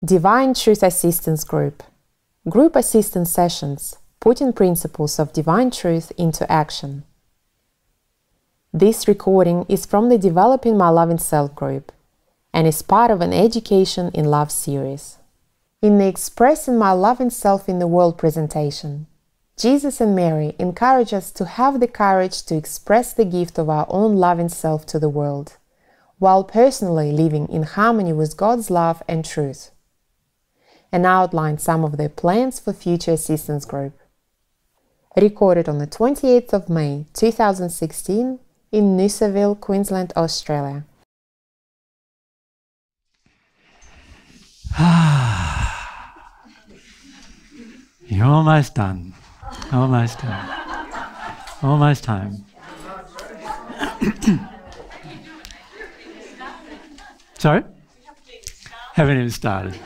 Divine Truth Assistance Group. Group assistance sessions, putting principles of divine truth into action. This recording is from the Developing My Loving Self group and is part of an Education in Love series. In the Expressing My Loving Self in the World presentation, Jesus and Mary encourage us to have the courage to express the gift of our own loving self to the world, while personally living in harmony with God's love and truth, and outline some of their plans for future assistance group. Recorded on the 28th of May 2016 in Noosaville, Queensland, Australia. You're almost done. Almost done. Almost home. Sorry? Haven't even started.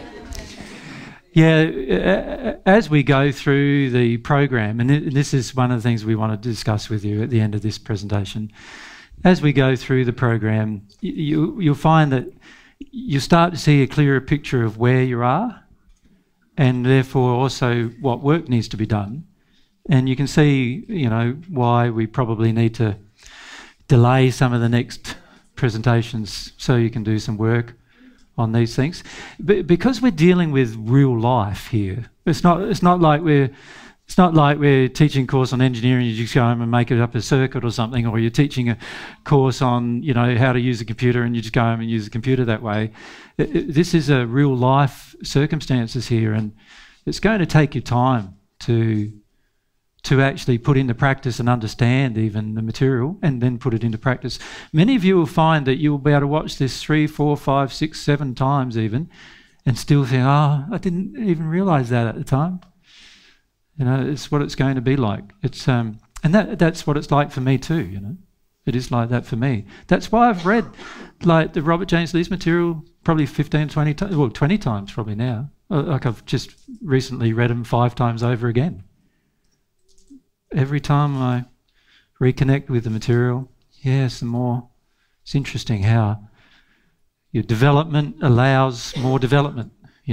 Yeah, as we go through the program, and this is one of the things we want to discuss with you at the end of this presentation, as we go through the program, you'll find that you start to see a clearer picture of where you are, and therefore also what work needs to be done. And you can see, why we probably need to delay some of the next presentations so you can do some work on these things. But because we're dealing with real life here, it's not like we're teaching a course on engineering, you just go home and make it up a circuit or something, or you're teaching a course on, how to use a computer and you just go home and use a computer that way. This is a real life circumstances here, and it's going to take you time to actually put into practice and understand even the material and then put it into practice. Many of you will find that you'll be able to watch this 3, 4, 5, 6, 7 times even and still think, oh, I didn't even realise that at the time. It's what it's going to be like. It's and that's what it's like for me too, It is like that for me. That's why I've read like the Robert James Lee's material probably 15, 20 times, well, 20 times probably now. Like I've just recently read them 5 times over again. Every time I reconnect with the material, some more. It's interesting how your development allows more development,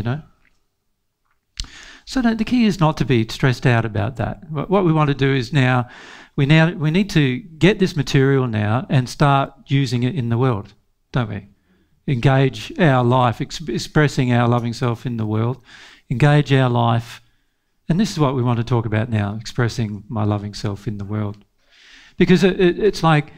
So the key is not to be stressed out about that. What we want to do is we need to get this material now and start using it in the world, don't we? Engage our life, expressing our loving self in the world, engage our life. And this is what we want to talk about now, expressing my loving self in the world. Because it's like,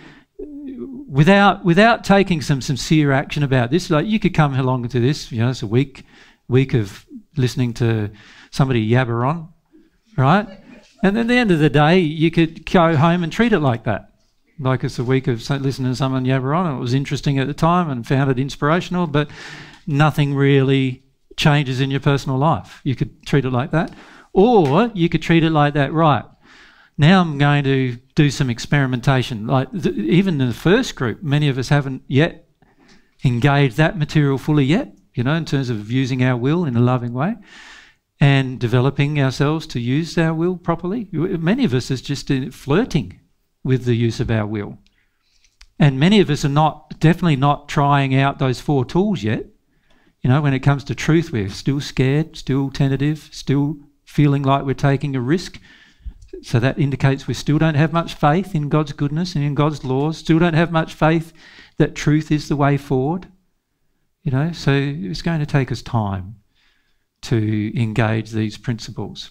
without taking some sincere action about this, like you could come along to this, it's a week of listening to somebody yabber on, right? And at the end of the day, you could go home and treat it like that. Like it's a week of listening to someone yabber on, and it was interesting at the time and found it inspirational, but nothing really changes in your personal life. You could treat it like that. Or you could treat it like that, right, now I'm going to do some experimentation. Like even in the first group, many of us haven't yet engaged that material fully yet, in terms of using our will in a loving way and developing ourselves to use our will properly. Many of us is just flirting with the use of our will. And many of us are definitely not trying out those 4 tools yet. When it comes to truth, we're still scared, still tentative, still feeling like we're taking a risk. So that indicates we still don't have much faith in God's goodness and in God's laws, still don't have much faith that truth is the way forward. So it's going to take us time to engage these principles.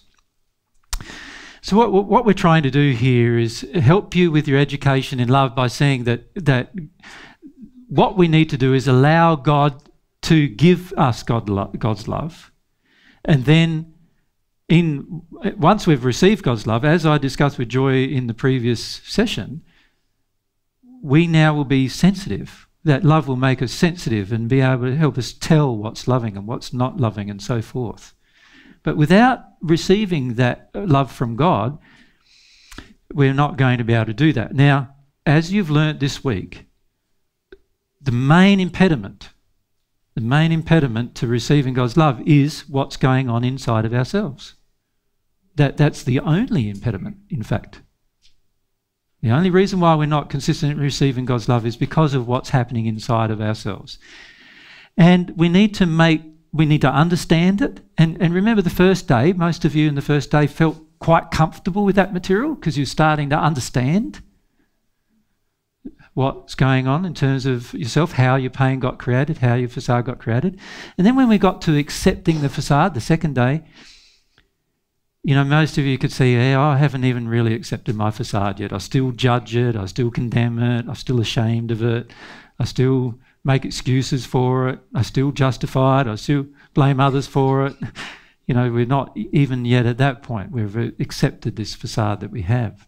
So what we're trying to do here is help you with your education in love by saying that what we need to do is allow God to give us God's love, and then once we've received God's love, as I discussed with Joy in the previous session, we now will be sensitive. That love will make us sensitive and be able to help us tell what's loving and what's not loving and so forth. But without receiving that love from God, we're not going to be able to do that. Now, as you've learnt this week, the main impediment to receiving God's love is what's going on inside of ourselves. That's the only impediment, in fact. The only reason why we're not consistently receiving God's love is because of what's happening inside of ourselves. And we need to make we need to understand it. And remember the first day, most of you in the first day felt quite comfortable with that material because you're starting to understand what's going on in terms of yourself, how your pain got created, how your facade got created. And then when we got to accepting the facade, the second day, you know, most of you could see, yeah, I haven't even really accepted my facade yet. I still judge it, I still condemn it, I'm still ashamed of it, I still make excuses for it, I still justify it, I still blame others for it. You know, we're not even yet at that point. We've accepted this facade that we have.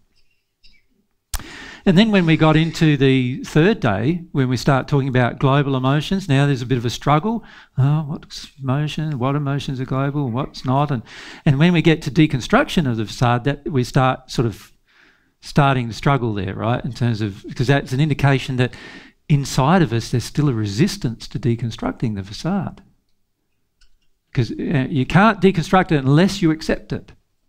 And then when we got into the third day, when we start talking about global emotions, now there's a bit of a struggle. Oh, what's emotion? What emotions are global? What's not? And when we get to deconstruction of the facade, that we start sort of starting to struggle there, right? In terms of, because that's an indication that inside of us there's still a resistance to deconstructing the facade. Because you can't deconstruct it unless you accept it.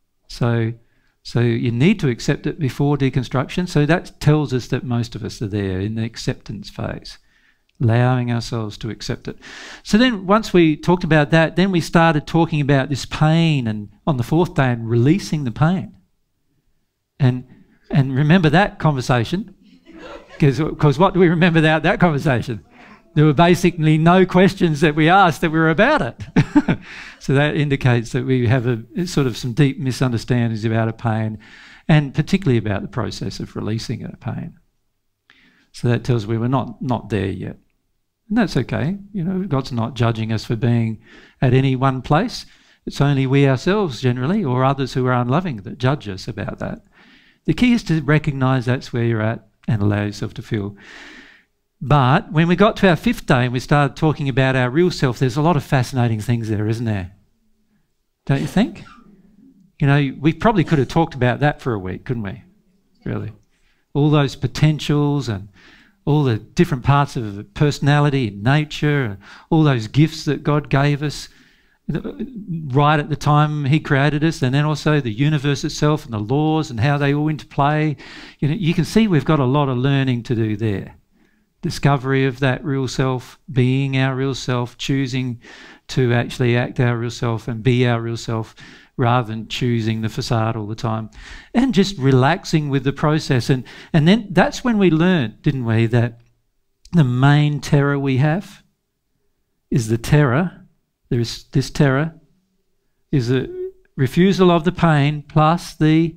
So you need to accept it before deconstruction. So that tells us that most of us are there in the acceptance phase, allowing ourselves to accept it. So then once we talked about that, then we started talking about this pain, and on the fourth day, and releasing the pain. And remember that conversation, because what do we remember about that conversation? There were basically no questions that we asked that were about it. So that indicates that we have a sort of some deep misunderstandings about a pain, and particularly about the process of releasing a pain. So that tells us we were not there yet. And that's okay. You know, God's not judging us for being at any one place. It's only we ourselves generally, or others who are unloving, that judge us about that. The key is to recognise that's where you're at and allow yourself to feel. But when we got to our fifth day and we started talking about our real self, there's a lot of fascinating things there, isn't there? Don't you think? You know, we probably could have talked about that for a week, couldn't we? Really. All those potentials and all the different parts of personality and nature and all those gifts that God gave us right at the time He created us, and then also the universe itself and the laws and how they all interplay. You know, you can see we've got a lot of learning to do there. Discovery of that real self, being our real self, choosing to actually act our real self and be our real self rather than choosing the facade all the time, and just relaxing with the process. And then that's when we learned, didn't we, that the main terror we have is the terror. This terror is the refusal of the pain plus the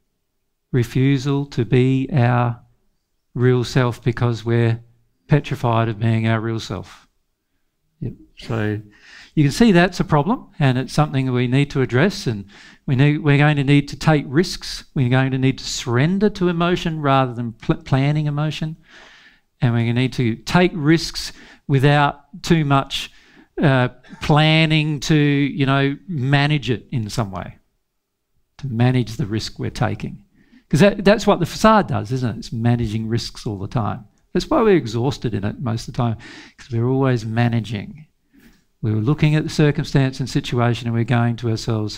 refusal to be our real self because we're petrified of being our real self. Yep. So you can see that's a problem, and it's something we need to address, and we're going to need to take risks. We're going to need to surrender to emotion rather than planning emotion, and we're going to need to take risks without too much planning to, you know, manage it in some way, to manage the risk we're taking. Because that's what the facade does, isn't it? It's managing risks all the time. That's why we're exhausted in it most of the time, because we're always managing. We're looking at the circumstance and situation and we're going to ourselves,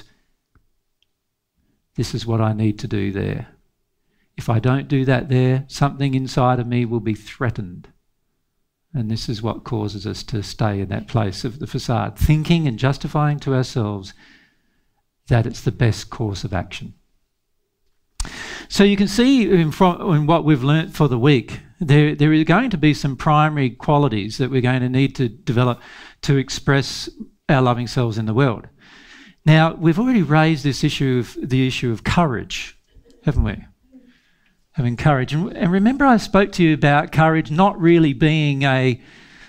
this is what I need to do there. If I don't do that there, something inside of me will be threatened. And this is what causes us to stay in that place of the facade, thinking and justifying to ourselves that it's the best course of action. So you can see in what we've learnt for the week, there are going to be some primary qualities that we're going to need to develop to express our loving selves in the world. Now, we've already raised this issue of courage, haven't we? Having courage. And remember I spoke to you about courage not really being in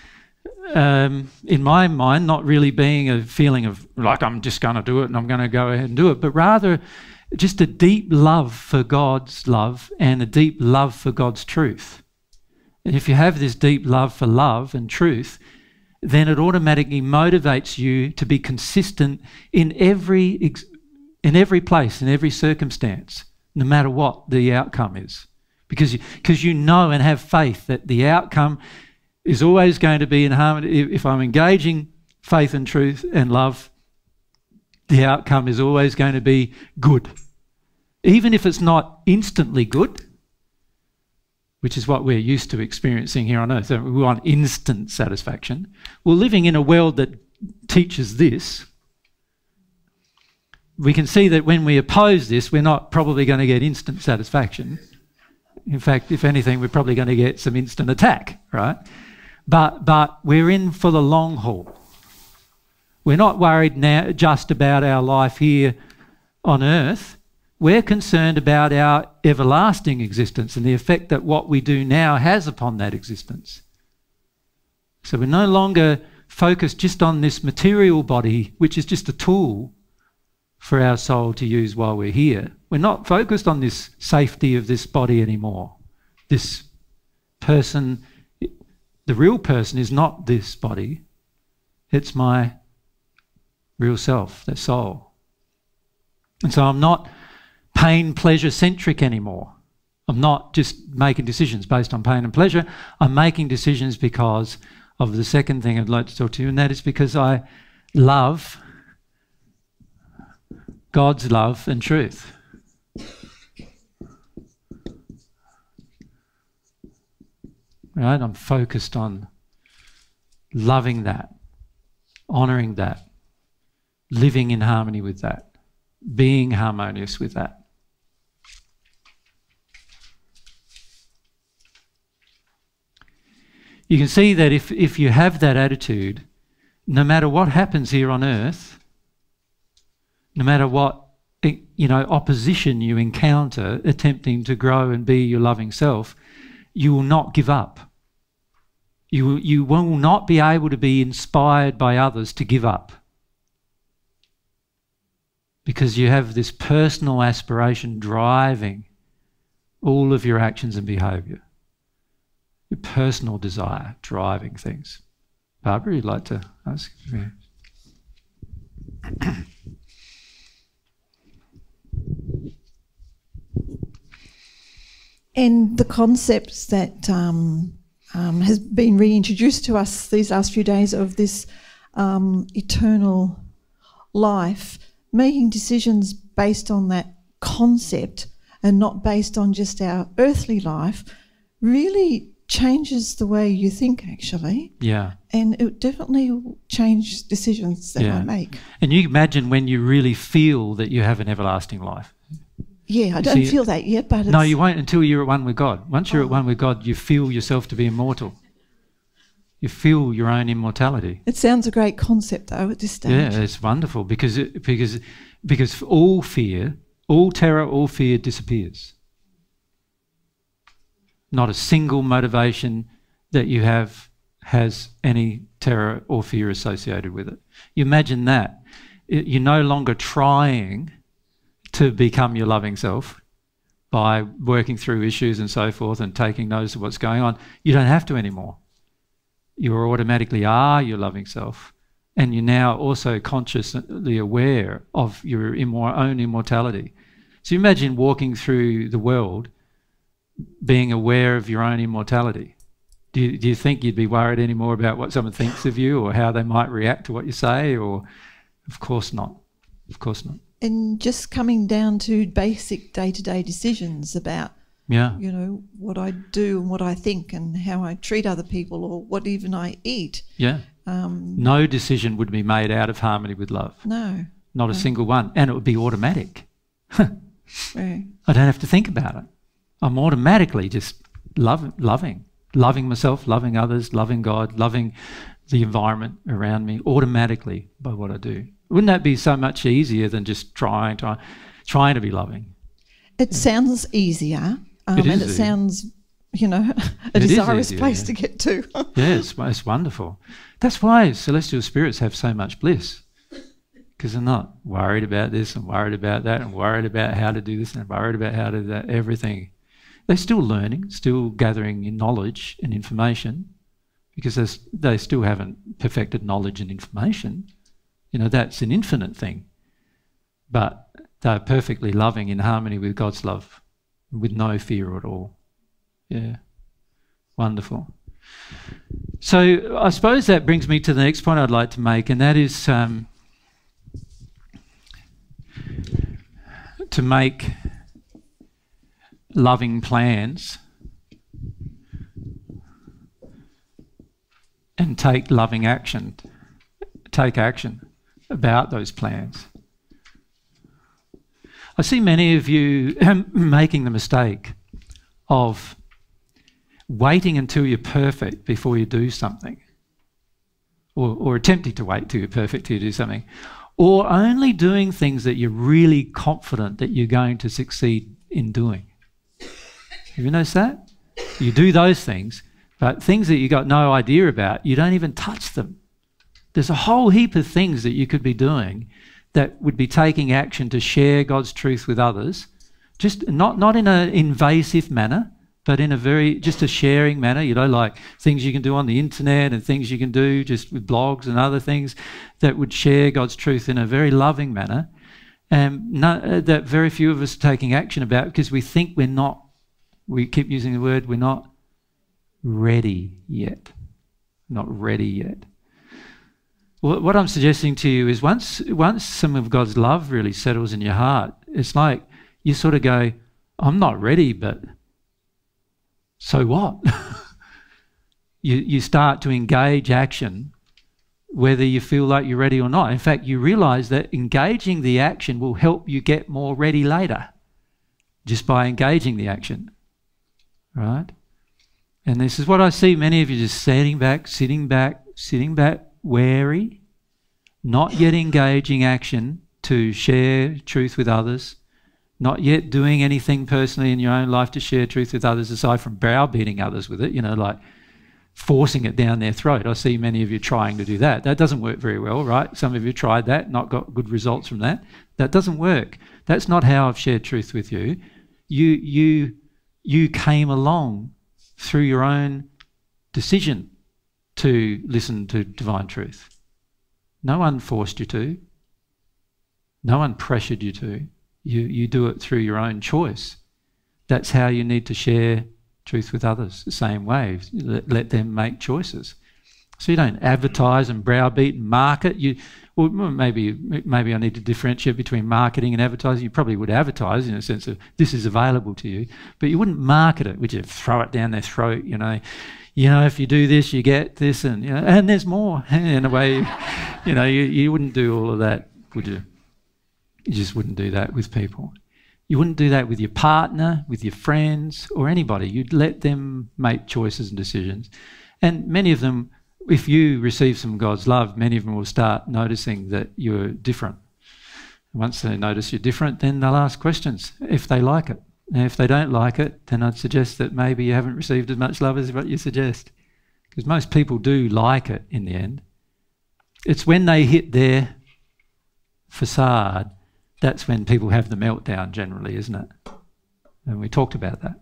my mind, not really being a feeling of like I'm just going to do it and I'm going to go ahead and do it, but rather just a deep love for God's love and a deep love for God's truth. And if you have this deep love for love and truth, then it automatically motivates you to be consistent in every place, in every circumstance, no matter what the outcome is. Because you know and have faith that the outcome is always going to be in harmony. If I'm engaging faith and truth and love, the outcome is always going to be good. Even if it's not instantly good, which is what we're used to experiencing here on earth. We want instant satisfaction. We're living in a world that teaches this, we can see that when we oppose this, we're not probably going to get instant satisfaction. In fact, if anything, we're probably going to get some instant attack, right? But we're in for the long haul. We're not worried now just about our life here on earth. We're concerned about our everlasting existence and the effect that what we do now has upon that existence. So we're no longer focused just on this material body, which is just a tool for our soul to use while we're here. We're not focused on this safety of this body anymore. This person, the real person is not this body. It's my real self, the soul. And so I'm not pain, pleasure centric anymore. I'm not just making decisions based on pain and pleasure. I'm making decisions because of the second thing I'd like to talk to you, and that is because I love God's love and truth. Right? I'm focused on loving that, honouring that, living in harmony with that, being harmonious with that. You can see that if you have that attitude, no matter what happens here on earth, no matter what opposition you encounter attempting to grow and be your loving self, you will not give up. You will not be able to be inspired by others to give up, because you have this personal aspiration driving all of your actions and behaviour. Your personal desire driving things. Barbara, you'd like to ask? Yeah. And the concepts that has been reintroduced to us these last few days of this eternal life, making decisions based on that concept and not based on just our earthly life, really changes the way you think, actually. Yeah. And it definitely will change decisions that I make. And you imagine when you really feel that you have an everlasting life. Yeah, I don't feel that yet, but no, you won't until you're at one with God. Once you're at one with God, you feel yourself to be immortal. You feel your own immortality. It sounds a great concept, though, at this stage. Yeah, it's wonderful because all fear, all terror, all fear disappears. Not a single motivation that you have has any terror or fear associated with it. You imagine that. You're no longer trying to become your loving self by working through issues and so forth and taking notice of what's going on. You don't have to anymore. You automatically are your loving self, and you're now also consciously aware of your own immortality. So you imagine walking through the world being aware of your own immortality. Do you think you'd be worried anymore about what someone thinks of you or how they might react to what you say? Or, of course not. Of course not. And just coming down to basic day-to-day decisions about, what I do and what I think and how I treat other people or what even I eat. Yeah. No decision would be made out of harmony with love. No. Not a single one. And it would be automatic. Right. I don't have to think about it. I'm automatically just loving myself, loving others, loving God, loving the environment around me automatically by what I do. Wouldn't that be so much easier than just trying to be loving? It sounds easier, and it sounds, a desirous place to get to. Yeah, it's wonderful. That's why celestial spirits have so much bliss, because they're not worried about this and worried about that and worried about how to do this and worried about how to do that, everything. They're still learning, still gathering knowledge and information, because they still haven't perfected knowledge and information. That's an infinite thing. But they're perfectly loving in harmony with God's love, with no fear at all. Yeah, wonderful. So I suppose that brings me to the next point I'd like to make, and that is to make loving plans and take loving action take action about those plans. I see many of you making the mistake of waiting until you're perfect before you do something, or attempting to wait till you're perfect till you do something, or only doing things that you're really confident that you're going to succeed in doing. Have you noticed that? You do those things, but things that you got no idea about, you don't even touch them. There's a whole heap of things that you could be doing that would be taking action to share God's truth with others, just not in an invasive manner, but in just a sharing manner, like things you can do on the internet and things you can do just with blogs and other things that would share God's truth in a very loving manner, that very few of us are taking action about because we think we keep using the word, we're not ready yet. Not ready yet. Well, what I'm suggesting to you is once some of God's love really settles in your heart, it's like you sort of go, I'm not ready, but so what? You start to engage action whether you feel like you're ready or not. In fact, you realise that engaging the action will help you get more ready later just by engaging the action, right? And this is what I see many of you just sitting back, wary, not yet engaging action to share truth with others, not yet doing anything personally in your own life to share truth with others aside from browbeating others with it, like forcing it down their throat. I see many of you trying to do that. That doesn't work very well, right? Some of you tried that, not got good results from that. That doesn't work. That's not how I've shared truth with you. You came along through your own decision to listen to divine truth. No one forced you to. No one pressured you to. You do it through your own choice. That's how you need to share truth with others, the same way. Let them make choices. So you don't advertise and browbeat and market. Well, maybe I need to differentiate between marketing and advertising. You probably would advertise in a sense of this is available to you, but you wouldn't market it. Would you throw it down their throat, if you do this, you get this, and there's more. In a way, you wouldn't do all of that, would you? You just wouldn't do that with people. You wouldn't do that with your partner, with your friends, or anybody. You'd let them make choices and decisions. And many of them, if you receive some God's love, many of them will start noticing that you're different. Once they notice you're different, then they'll ask questions if they like it. And if they don't like it, then I'd suggest that maybe you haven't received as much love as what you suggest. Because most people do like it in the end. It's when they hit their facade, that's when people have the meltdown generally, isn't it? And we talked about that.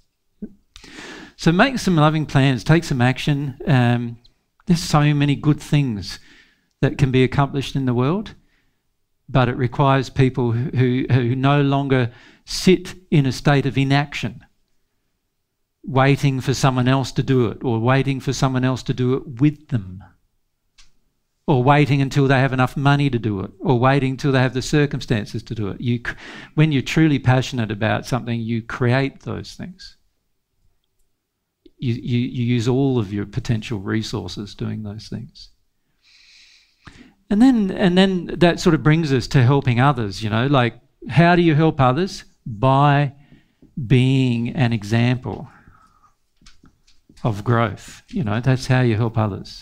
So make some loving plans, take some action. There's so many good things that can be accomplished in the world, but it requires people who no longer sit in a state of inaction, waiting for someone else to do it, or waiting for someone else to do it with them, or waiting until they have enough money to do it, or waiting until they have the circumstances to do it. When you're truly passionate about something, you create those things. You use all of your potential resources doing those things. And then that sort of brings us to helping others, like how do you help others? By being an example of growth. That's how you help others.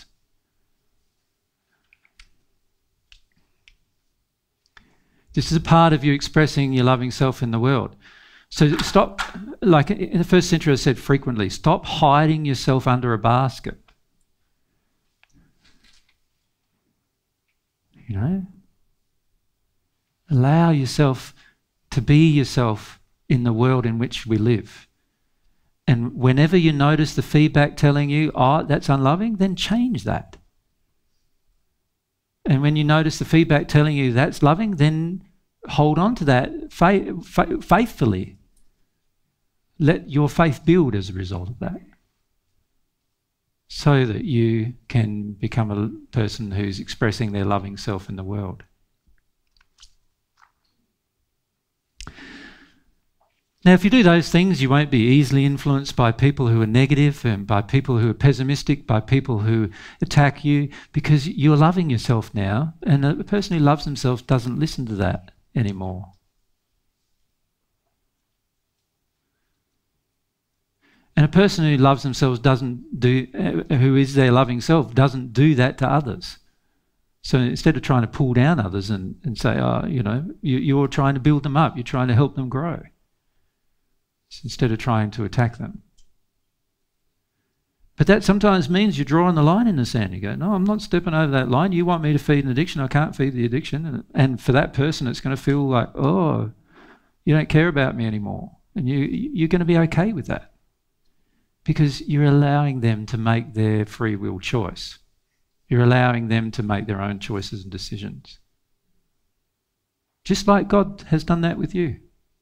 This is a part of you expressing your loving self in the world. So stop, like in the first century I said frequently, stop hiding yourself under a basket. Allow yourself to be yourself in the world in which we live. And whenever you notice the feedback telling you, oh, that's unloving, then change that. And when you notice the feedback telling you that's loving, then hold on to that faithfully. Let your faith build as a result of that, so that you can become a person who's expressing their loving self in the world. Now, if you do those things, you won't be easily influenced by people who are negative and by people who are pessimistic, by people who attack you, because you're loving yourself now, and a person who loves themselves doesn't listen to that anymore. And a person who loves themselves who is their loving self, doesn't do that to others. So instead of trying to pull down others and say, oh, you know, you're trying to build them up, you're trying to help them grow, instead of trying to attack them. But that sometimes means you're drawing the line in the sand. You go, no, I'm not stepping over that line. You want me to feed an addiction, I can't feed the addiction. And for that person, it's going to feel like, oh, you don't care about me anymore. And you're going to be okay with that, because you're allowing them to make their free will choice. You're allowing them to make their own choices and decisions. Just like God has done that with you.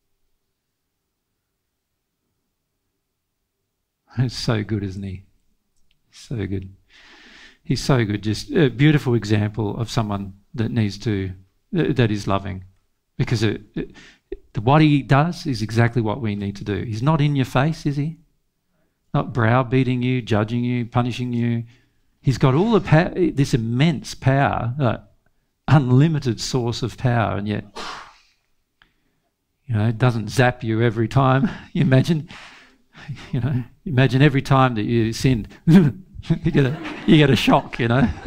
It's so good, isn't he? So good. He's so good. Just a beautiful example of someone that that is loving. Because what he does is exactly what we need to do. He's not in your face, is he? Not browbeating you, judging you, punishing you. He's got all the this immense power, unlimited source of power, and yet, you know, it doesn't zap you every time. You imagine every time that you sinned, you get a shock, you know.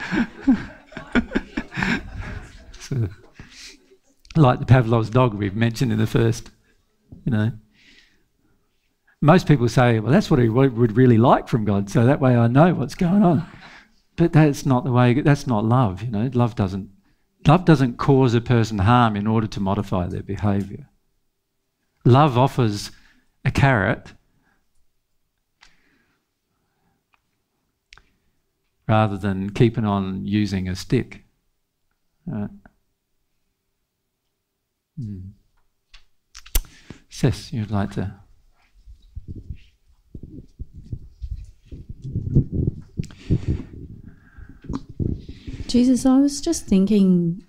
So, like the Pavlov's dog we've mentioned in the first, you know. Most people say, well, that's what I would really like from God, so that way I know what's going on. But that's not the way, that's not love, you know. Love doesn't cause a person harm in order to modify their behaviour. Love offers a carrot rather than keeping on using a stick. Sess, you'd like to... Jesus, I was just thinking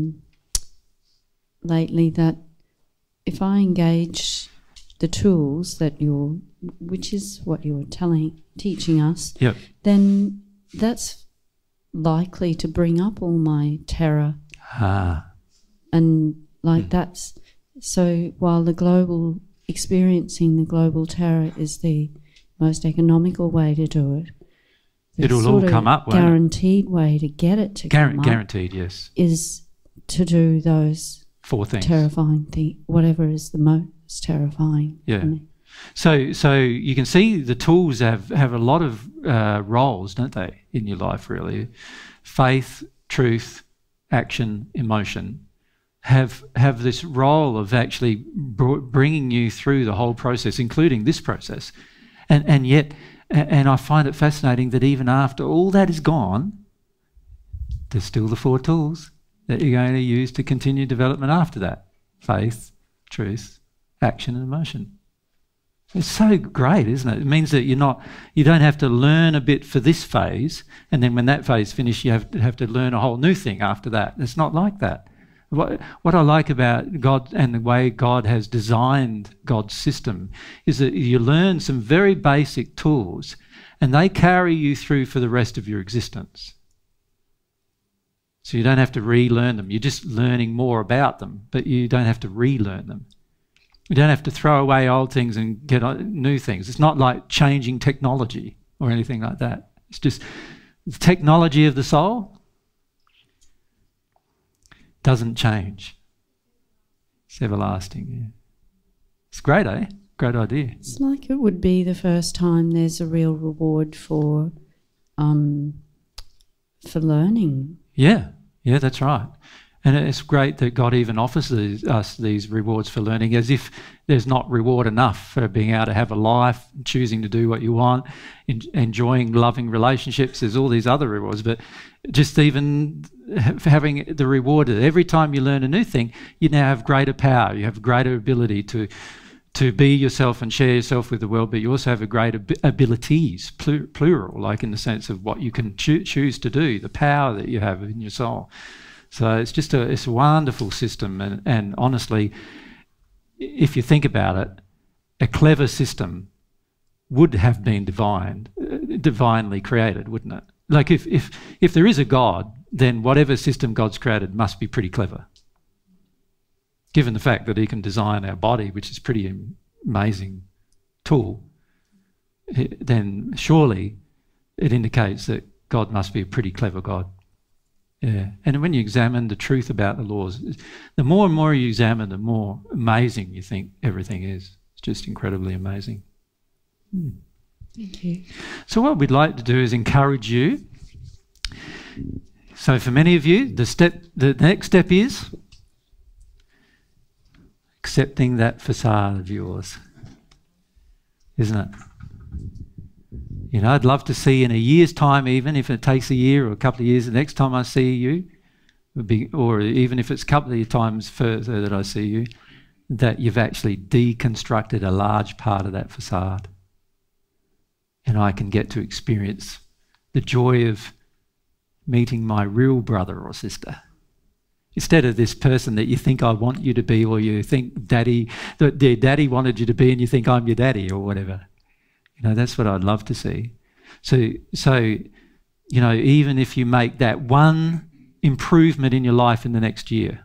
lately that if I engage the tools that which is what you're teaching us, yep, then that's likely to bring up all my terror. And that's, so while experiencing the global terror is the most economical way to do it, it'll all come up, won't it? Guaranteed way to get it to come up. Guaranteed, yes. Is to do those 4 things. Terrifying things, whatever is the most terrifying. Yeah. So you can see the tools have a lot of roles, don't they, in your life, really? Faith, truth, action, emotion have this role of actually bringing you through the whole process, including this process. And yet... And I find it fascinating that even after all that is gone, there's still the 4 tools that you're going to use to continue development after that. Faith, truth, action and emotion. It's so great, isn't it? It means that you don't have to learn a bit for this phase, and then when that phase is finished, you have to learn a whole new thing after that. It's not like that. What I like about God and the way God has designed God's system is that you learn some very basic tools and they carry you through for the rest of your existence. So you don't have to relearn them. You're just learning more about them, but you don't have to relearn them. You don't have to throw away old things and get new things. It's not like changing technology or anything like that. It's just the technology of the soul doesn't change. It's everlasting. Yeah. It's great, eh? Great idea. It's like it would be the first time there's a real reward for learning. Yeah, that's right. And it's great that God even offers us these rewards for learning, as if there's not reward enough for being able to have a life, choosing to do what you want, enjoying loving relationships. There's all these other rewards, but just even having the reward that every time you learn a new thing, you now have greater power, you have greater ability to be yourself and share yourself with the world, but you also have a greater abilities, plural, like in the sense of what you can choose to do, the power that you have in your soul. So it's just it's a wonderful system, and honestly, if you think about it, a clever system would have been divinely created, wouldn't it? Like if there is a God, then whatever system God's created must be pretty clever. Given the fact that he can design our body, which is a pretty amazing tool, then surely it indicates that God must be a pretty clever God. Yeah. And when you examine the truth about the laws, the more and more you examine, the more amazing you think everything is. It's just incredibly amazing. Thank you. So what we'd like to do is encourage you. So for many of you, the next step is accepting that facade of yours, isn't it? You know, I'd love to see in a year's time, even if it takes a year or a couple of years, the next time I see you, or even if it's a couple of times further that I see you, that you've actually deconstructed a large part of that facade. And I can get to experience the joy of meeting my real brother or sister. Instead of this person that you think I want you to be, or you think that their daddy wanted you to be and you think I'm your daddy or whatever. You know, that's what I'd love to see. So, you know, even if you make that one improvement in your life in the next year,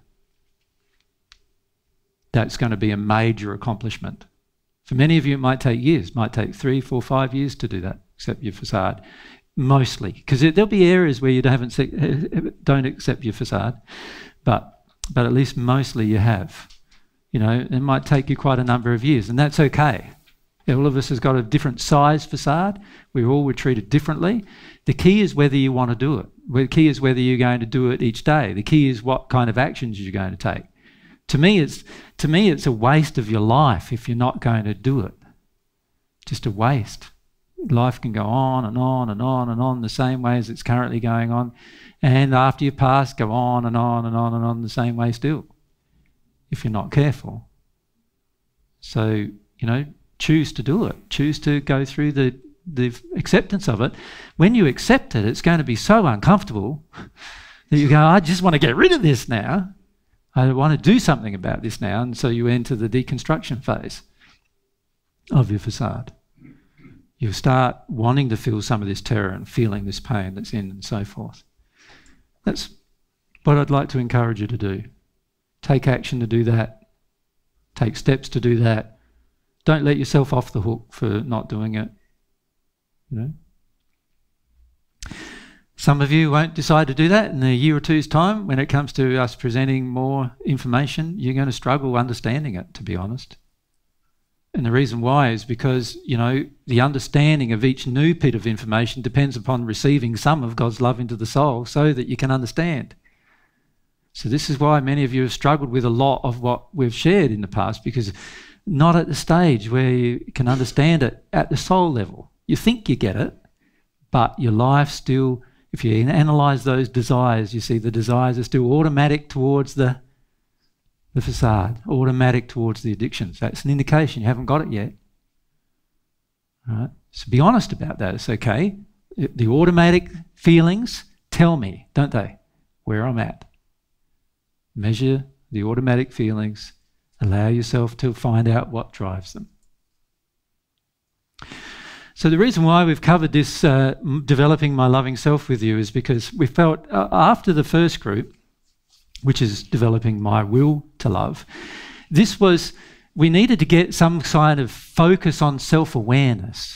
that's going to be a major accomplishment. For many of you, it might take years. It might take 3, 4, 5 years to do that, accept your facade. Mostly, because there'll be areas where you don't accept your facade, but at least mostly you have. You know, it might take you quite a number of years, and that's okay. All of us has got a different size facade. We all were treated differently. The key is whether you want to do it. The key is whether you're going to do it each day. The key is what kind of actions you're going to take. To me, it's a waste of your life if you're not going to do it. Just a waste. Life can go on and on and on and on the same way as it's currently going on. And after you pass, go on and on and on and on the same way still, if you're not careful. So, you know, choose to do it. Choose to go through the acceptance of it. When you accept it, it's going to be so uncomfortable that you go, I just want to get rid of this now. I want to do something about this now. And so you enter the deconstruction phase of your facade. You start wanting to feel some of this terror and feeling this pain that's in and so forth. That's what I'd like to encourage you to do. Take action to do that. Take steps to do that. Don't let yourself off the hook for not doing it. You know? Some of you won't decide to do that in a year or two's time. When it comes to us presenting more information, you're going to struggle understanding it, to be honest. And the reason why is because, you know, the understanding of each new bit of information depends upon receiving some of God's love into the soul so that you can understand. So this is why many of you have struggled with a lot of what we've shared in the past, because not at the stage where you can understand it at the soul level. You think you get it, but your life still, if you analyse those desires, you see the desires are still automatic towards the facade, automatic towards the addictions. That's an indication you haven't got it yet. All right? So be honest about that. It's okay. The automatic feelings tell me, don't they, where I'm at. Measure the automatic feelings. Allow yourself to find out what drives them. So the reason why we've covered this developing my loving self with you is because we felt after the first group, which is developing my will to love, we needed to get some kind of focus on self-awareness.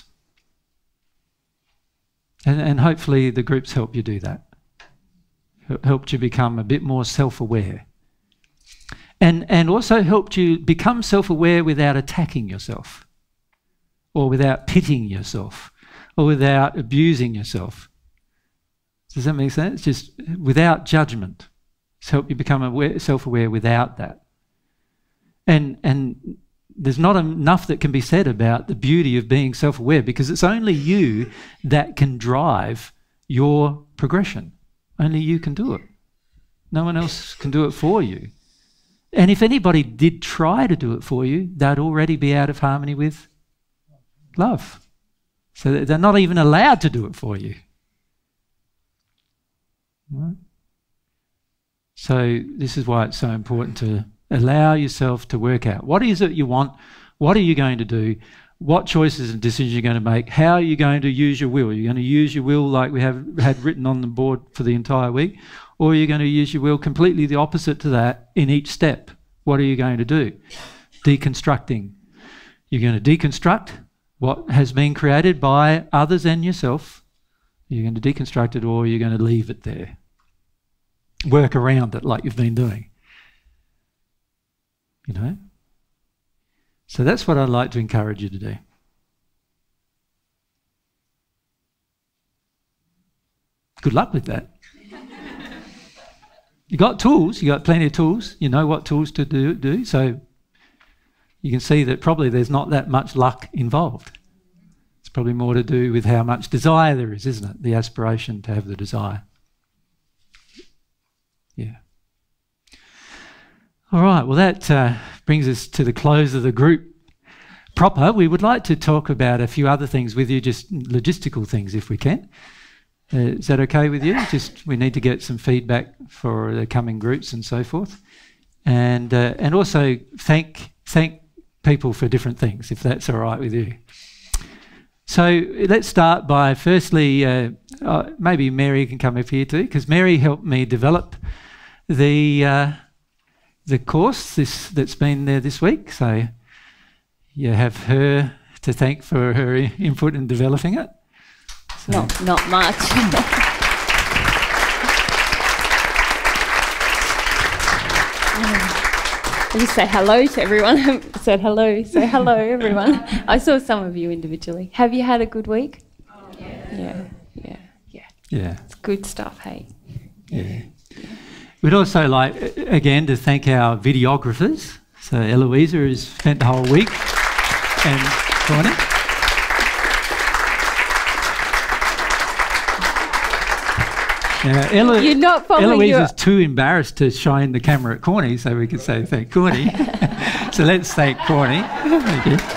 And hopefully the groups help you do that. Helped you become a bit more self-aware. And also helped you become self-aware without attacking yourself, or without pitying yourself, or without abusing yourself. Does that make sense? Just without judgment. It's helped you become self-aware without that. And there's not enough that can be said about the beauty of being self-aware, because it's only you that can drive your progression. Only you can do it. No one else can do it for you. And if anybody did try to do it for you, they'd already be out of harmony with love. So they're not even allowed to do it for you. Right? So this is why it's so important to Allow yourself to work out. What is it you want? What are you going to do? What choices and decisions you're going to make? How are you going to use your will? Are you going to use your will like we have had written on the board for the entire week? Or are you going to use your will completely the opposite to that in each step? What are you going to do? Deconstructing. You're going to deconstruct what has been created by others and yourself. You're going to deconstruct it, or you're going to leave it there. Work around it like you've been doing. You know? So that's what I'd like to encourage you to do. Good luck with that. You got tools, you got plenty of tools, you know what tools to do, so you can see that probably there's not that much luck involved. It's probably more to do with how much desire there is, isn't it? The aspiration to have the desire. Yeah. All right, well that brings us to the close of the group proper. We would like to talk about a few other things with you, just logistical things if we can. Is that okay with you? Just we need to get some feedback for the coming groups and so forth, and also thank people for different things, if that's all right with you. So let's start by firstly, maybe Mary can come up here too, because Mary helped me develop the course that's been there this week. So you have her to thank for her input in developing it. So. Not much. I just say hello to everyone. I said hello, say hello everyone. I saw some of you individually. Have you had a good week? Yeah. It's good stuff, hey? Yeah. We'd also like, again, to thank our videographers. So Eloisa has spent the whole week, and Corny. You're not following Eloisa's too embarrassed to shine the camera at Corny, so we could say thank Corny. So let's thank Corny. Thank you.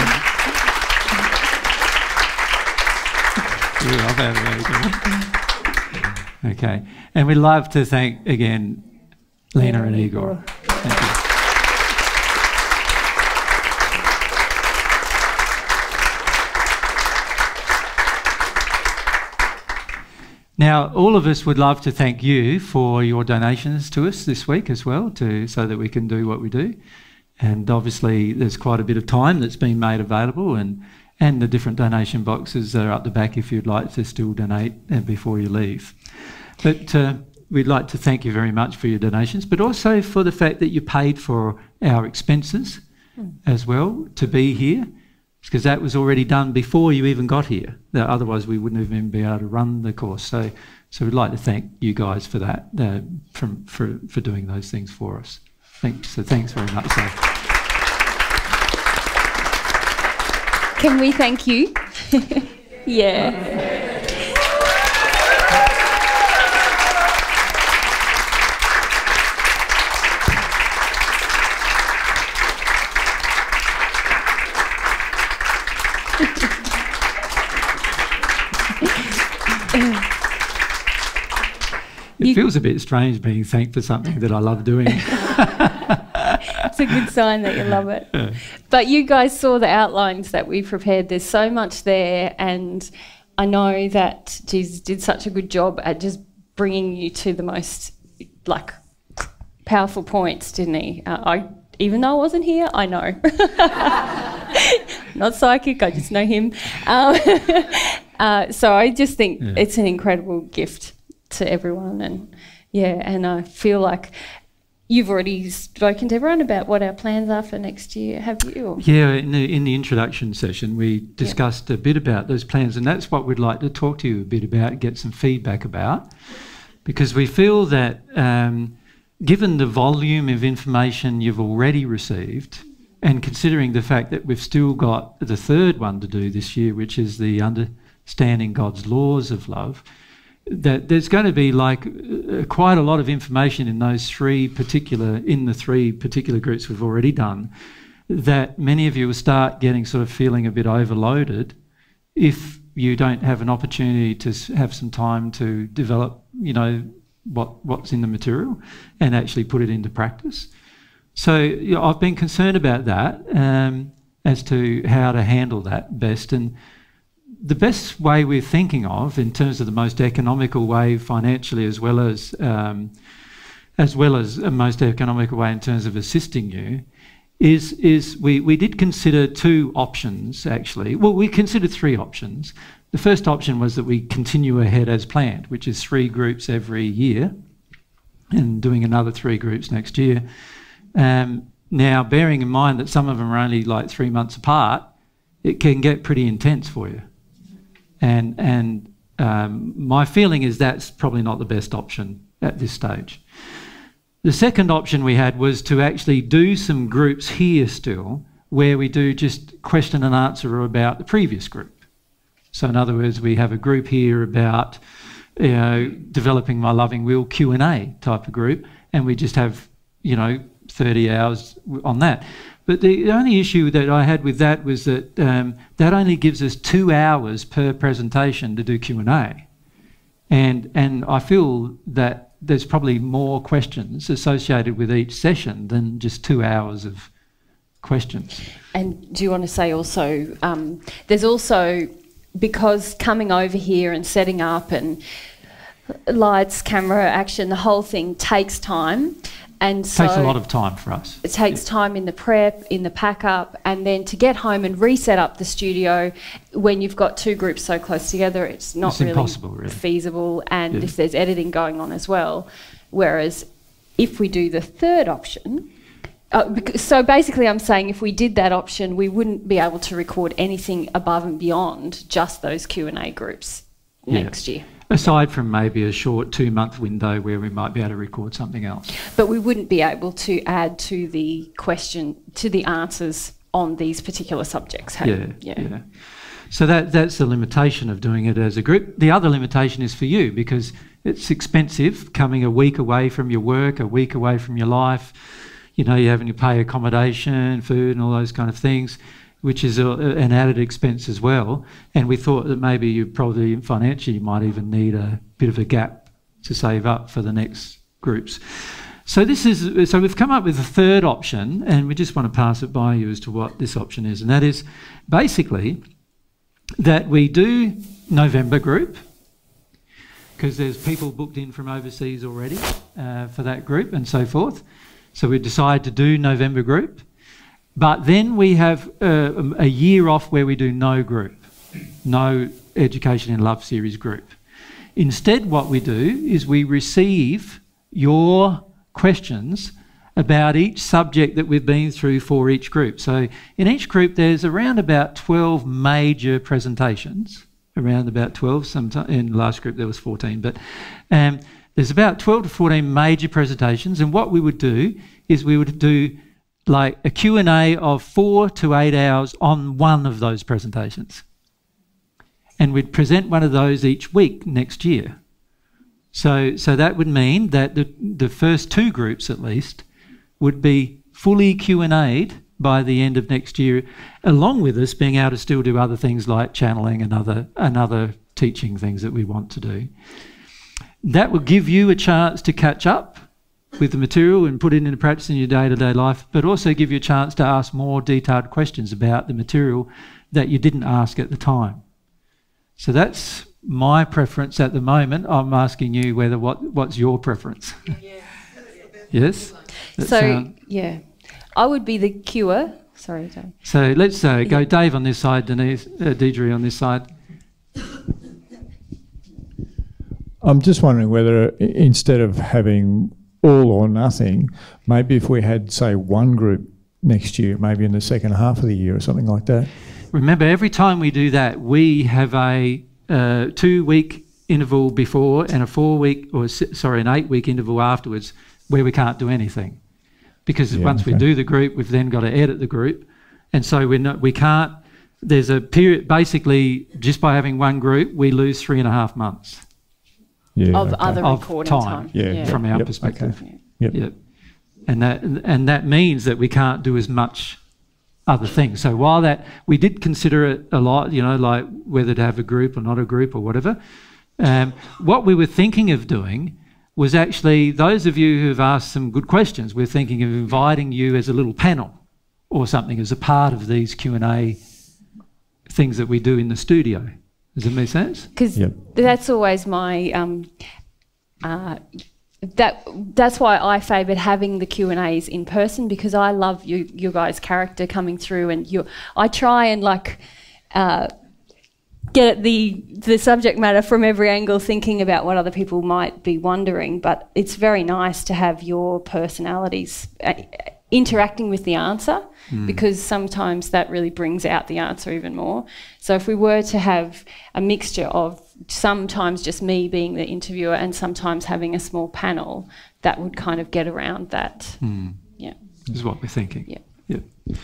Okay, and we'd love to thank again Lena and Igor. Thank you. Now, all of us would love to thank you for your donations to us this week as well, so that we can do what we do. And obviously, there's quite a bit of time that's been made available, and the different donation boxes are up the back if you'd like to still donate before you leave. But we'd like to thank you very much for your donations, but also for the fact that you paid for our expenses as well to be here, because that was already done before you even got here. Otherwise, we wouldn't even be able to run the course. So we'd like to thank you guys for that, for doing those things for us. Thanks very much. So. Can we thank you? Yeah. It feels a bit strange being thanked for something that I love doing. It's a good sign that you love it. Yeah. But you guys saw the outlines that we prepared. There's so much there, and I know that Jesus did such a good job at just bringing you to the most powerful points, didn't he? Even though I wasn't here, I know. Not psychic, I just know him. So I just think it's an incredible gift to everyone, and I feel like you've already spoken to everyone about what our plans are for next year, have you? Yeah, in the introduction session we discussed a bit about those plans, and that's what we'd like to talk to you a bit about, get some feedback about, because we feel that given the volume of information you've already received, and considering the fact that we've still got the third one to do this year, which is the understanding God's laws of love, that there's going to be quite a lot of information in the three particular groups we've already done, that many of you will start getting sort of feeling a bit overloaded if you don't have an opportunity to have some time to develop, what's in the material and actually put it into practice. So I've been concerned about that as to how to handle that best. And the best way we're thinking of, in terms of the most economical way financially, as well as a most economical way in terms of assisting you, is we did consider two options, actually. Well, we considered three options. The first option was that we continue ahead as planned, which is 3 groups every year, and doing another 3 groups next year. Now, bearing in mind that some of them are only like 3 months apart, it can get pretty intense for you. And my feeling is that's probably not the best option at this stage. The second option we had was to actually do some groups here still, where we do just question and answer about the previous group. So in other words, we have a group here about developing my loving will Q&A type of group, and we just have 30 hours on that. But the only issue that I had with that was that that only gives us 2 hours per presentation to do Q&A, and I feel that there's probably more questions associated with each session than just 2 hours of questions. And do you want to say also, there's also, because coming over here and setting up and lights, camera, action, the whole thing takes time. And so it takes a lot of time for us. It takes time in the prep, in the pack up, and then to get home and reset up the studio when you've got 2 groups so close together, it's not really feasible, and if there's editing going on as well. Whereas if we do the third option, so basically I'm saying if we did that option, we wouldn't be able to record anything above and beyond just those Q&A groups next year. Aside from maybe a short 2-month window where we might be able to record something else. But we wouldn't be able to add to the answers on these particular subjects. Yeah. So that's the limitation of doing it as a group. The other limitation is for you, because it's expensive coming a week away from your work, a week away from your life. You're having to pay accommodation, food and all those kind of things, which is an added expense as well. And we thought that maybe you probably financially might even need a bit of a gap to save up for the next groups. So we've come up with a third option, and we just want to pass it by you as to what this option is. And that is basically that we do November group, because there's people booked in from overseas already for that group and so forth. So we decide to do November group. But then we have a year off where we do no group, no Education in Love series group. Instead, what we do is we receive your questions about each subject that we've been through for each group. So in each group, there's around about 12 major presentations, around about 12. Sometimes in the last group there was 14, but there's about 12 to 14 major presentations. And what we would do is we would do like a Q&A of 4 to 8 hours on one of those presentations. And we'd present one of those each week next year. So that would mean that the first 2 groups at least would be fully Q&A'd by the end of next year, along with us being able to still do other things like channeling and other teaching things that we want to do. That will give you a chance to catch up with the material and put it into practice in your day-to-day life, but also give you a chance to ask more detailed questions about the material that you didn't ask at the time. So that's my preference at the moment. I'm asking you what's your preference? Yes? I would be the cure. Sorry, Dave. So let's go Dave on this side, Denise, Deidre on this side. I'm just wondering whether instead of having all or nothing, maybe if we had, say, one group next year, maybe in the second half of the year or something like that. Remember, every time we do that, we have a 2-week interval before and an 8-week interval afterwards where we can't do anything. Because once we do the group, we've then got to edit the group. And so we can't, there's a period, basically, just by having one group, we lose 3.5 months. Of other recording time. From our perspective. Okay. Yep. And that means that we can't do as much other things. So while that we did consider it a lot, like whether to have a group or not a group or whatever, what we were thinking of doing was actually those of you who've asked some good questions. We're thinking of inviting you as a little panel or something as a part of these Q&A things that we do in the studio. Does it make sense? Because that's always my... That's why I favoured having the Q&As in person, because I love your guys' character coming through, and I try and get at the subject matter from every angle, thinking about what other people might be wondering. But it's very nice to have your personalities interacting with the answer, because sometimes that really brings out the answer even more. So if we were to have a mixture of sometimes just me being the interviewer and sometimes having a small panel, that would kind of get around that. Yeah. This is what we're thinking. Yeah.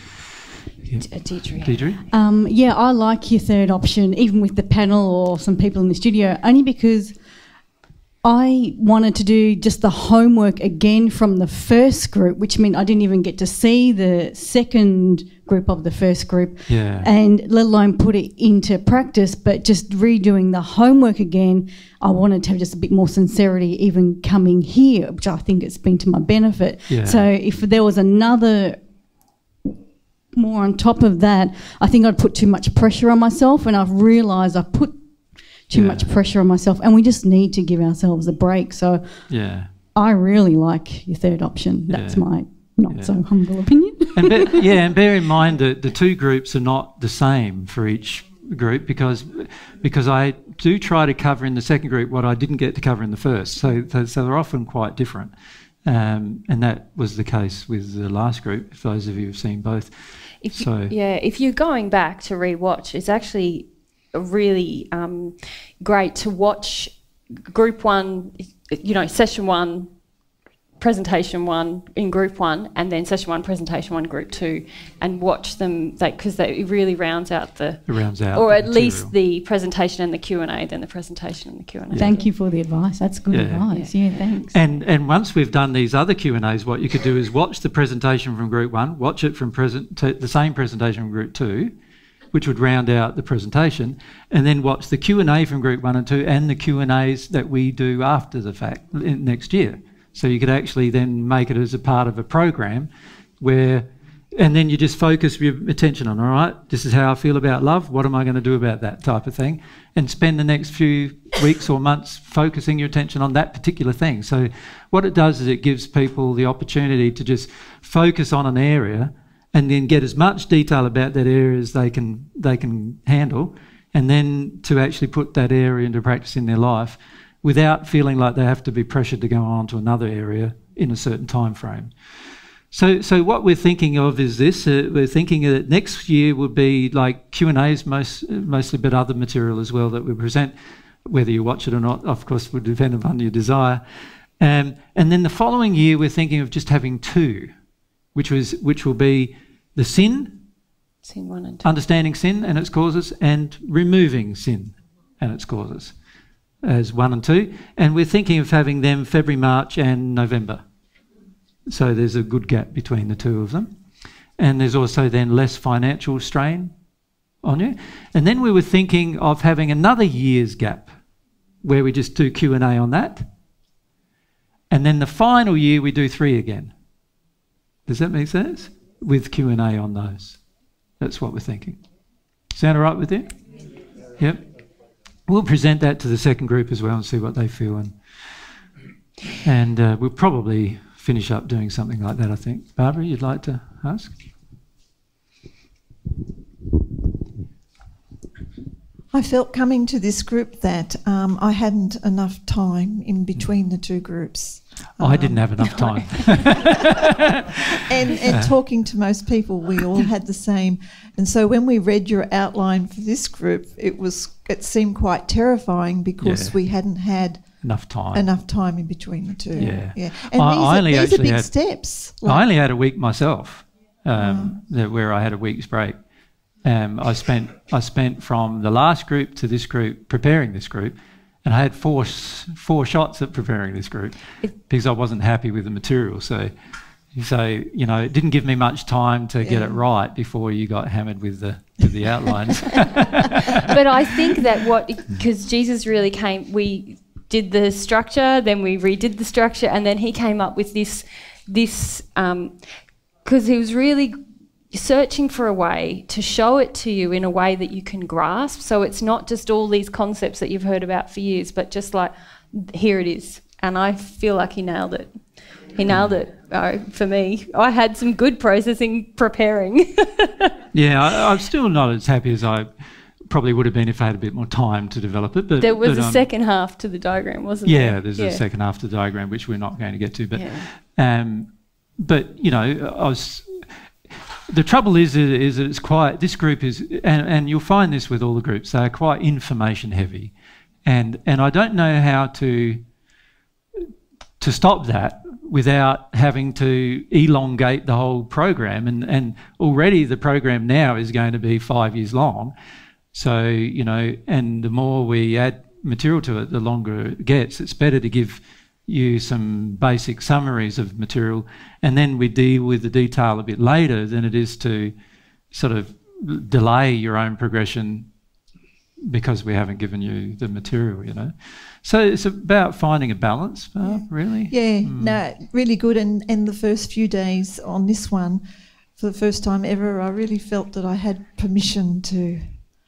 Deidre? Yeah, I like your third option, even with the panel or some people in the studio, only because I wanted to do just the homework again from the first group, which meant I didn't even get to see the second group of the first group, and let alone put it into practice. But just redoing the homework again, I wanted to have just a bit more sincerity even coming here, which I think it's been to my benefit. So if there was another more on top of that, I think I'd put too much pressure on myself, and I've realised I've put too much pressure on myself, and we just need to give ourselves a break. So I really like your third option. That's my not so humble opinion. And bear in mind that the two groups are not the same for each group, because I do try to cover in the second group what I didn't get to cover in the first. So they're often quite different. And that was the case with the last group, for those of you who've seen both. If you're going back to re-watch, it's actually really great to watch group one, session one, presentation one in group one, and then session one, presentation one, group two, and watch them, because it really rounds out or at least the presentation and the Q&A, then the presentation and the Q&A. Thank you for the advice. That's good advice. Yeah, thanks. And once we've done these other Q&As, what you could do is watch the presentation from group one, watch it from the same presentation from group two, which would round out the presentation, and then watch the Q&A from group 1 and 2 and the Q&As that we do after the fact next year. So you could actually then make it as a part of a program and then you just focus your attention on, all right, this is how I feel about love, what am I going to do about that type of thing, and spend the next few weeks or months focusing your attention on that particular thing. So what it does is it gives people the opportunity to just focus on an area and then get as much detail about that area as they can handle, and then to actually put that area into practice in their life without feeling like they have to be pressured to go on to another area in a certain time frame. So what we're thinking of is this. We're thinking that next year would be like Q&As mostly, but other material as well that we present. Whether you watch it or not, of course, would depend upon your desire. And then the following year, we're thinking of just having two, which will be the sin 1 and 2. Understanding sin and its causes, and removing sin and its causes as 1 and 2. And we're thinking of having them February, March and November. So there's a good gap between the two of them. And there's also then less financial strain on you. And then we were thinking of having another year's gap where we just do Q&A on that. And then the final year we do 3 again. Does that make sense? With Q&A on those. That's what we're thinking. Sound all right with you? Yep. We'll present that to the second group as well and see what they feel. And we'll probably finish up doing something like that, I think. Barbara, you'd like to ask? I felt coming to this group that I hadn't enough time in between the two groups. I didn't have enough time. and talking to most people, we all had the same. And so when we read your outline for this group, it seemed quite terrifying because we hadn't had enough time in between the two. Yeah. And these are big steps. I only had a week myself, where I had a week's break. I spent from the last group to this group preparing this group, and I had four shots at preparing this group because I wasn't happy with the material. So it didn't give me much time to get it right before you got hammered with the outlines. But I think that because Jesus really came, did the structure, then we redid the structure, and then he came up with this because he was really searching for a way to show it to you in a way that you can grasp. So it's not just all these concepts that you've heard about for years, but just like, here it is. And I feel like he nailed it. He nailed it for me. I had some good processing preparing. Yeah, I'm still not as happy as I probably would have been if I had a bit more time to develop it. But there was a second half to the diagram, wasn't there? Yeah, there's a second half to the diagram, which we're not going to get to. But you know, the trouble is that it's quite, this group is, and you'll find this with all the groups, they are quite information heavy. And I don't know how to stop that without having to elongate the whole program. And already the program now is going to be 5 years long. So, you know, and the more we add material to it, the longer it gets. It's better to give you some basic summaries of material, and then we deal with the detail a bit later than it is to sort of delay your own progression because we haven't given you the material, you know. So it's about finding a balance, really. Yeah, no, really good. And the first few days on this one, for the first time ever, I really felt that I had permission to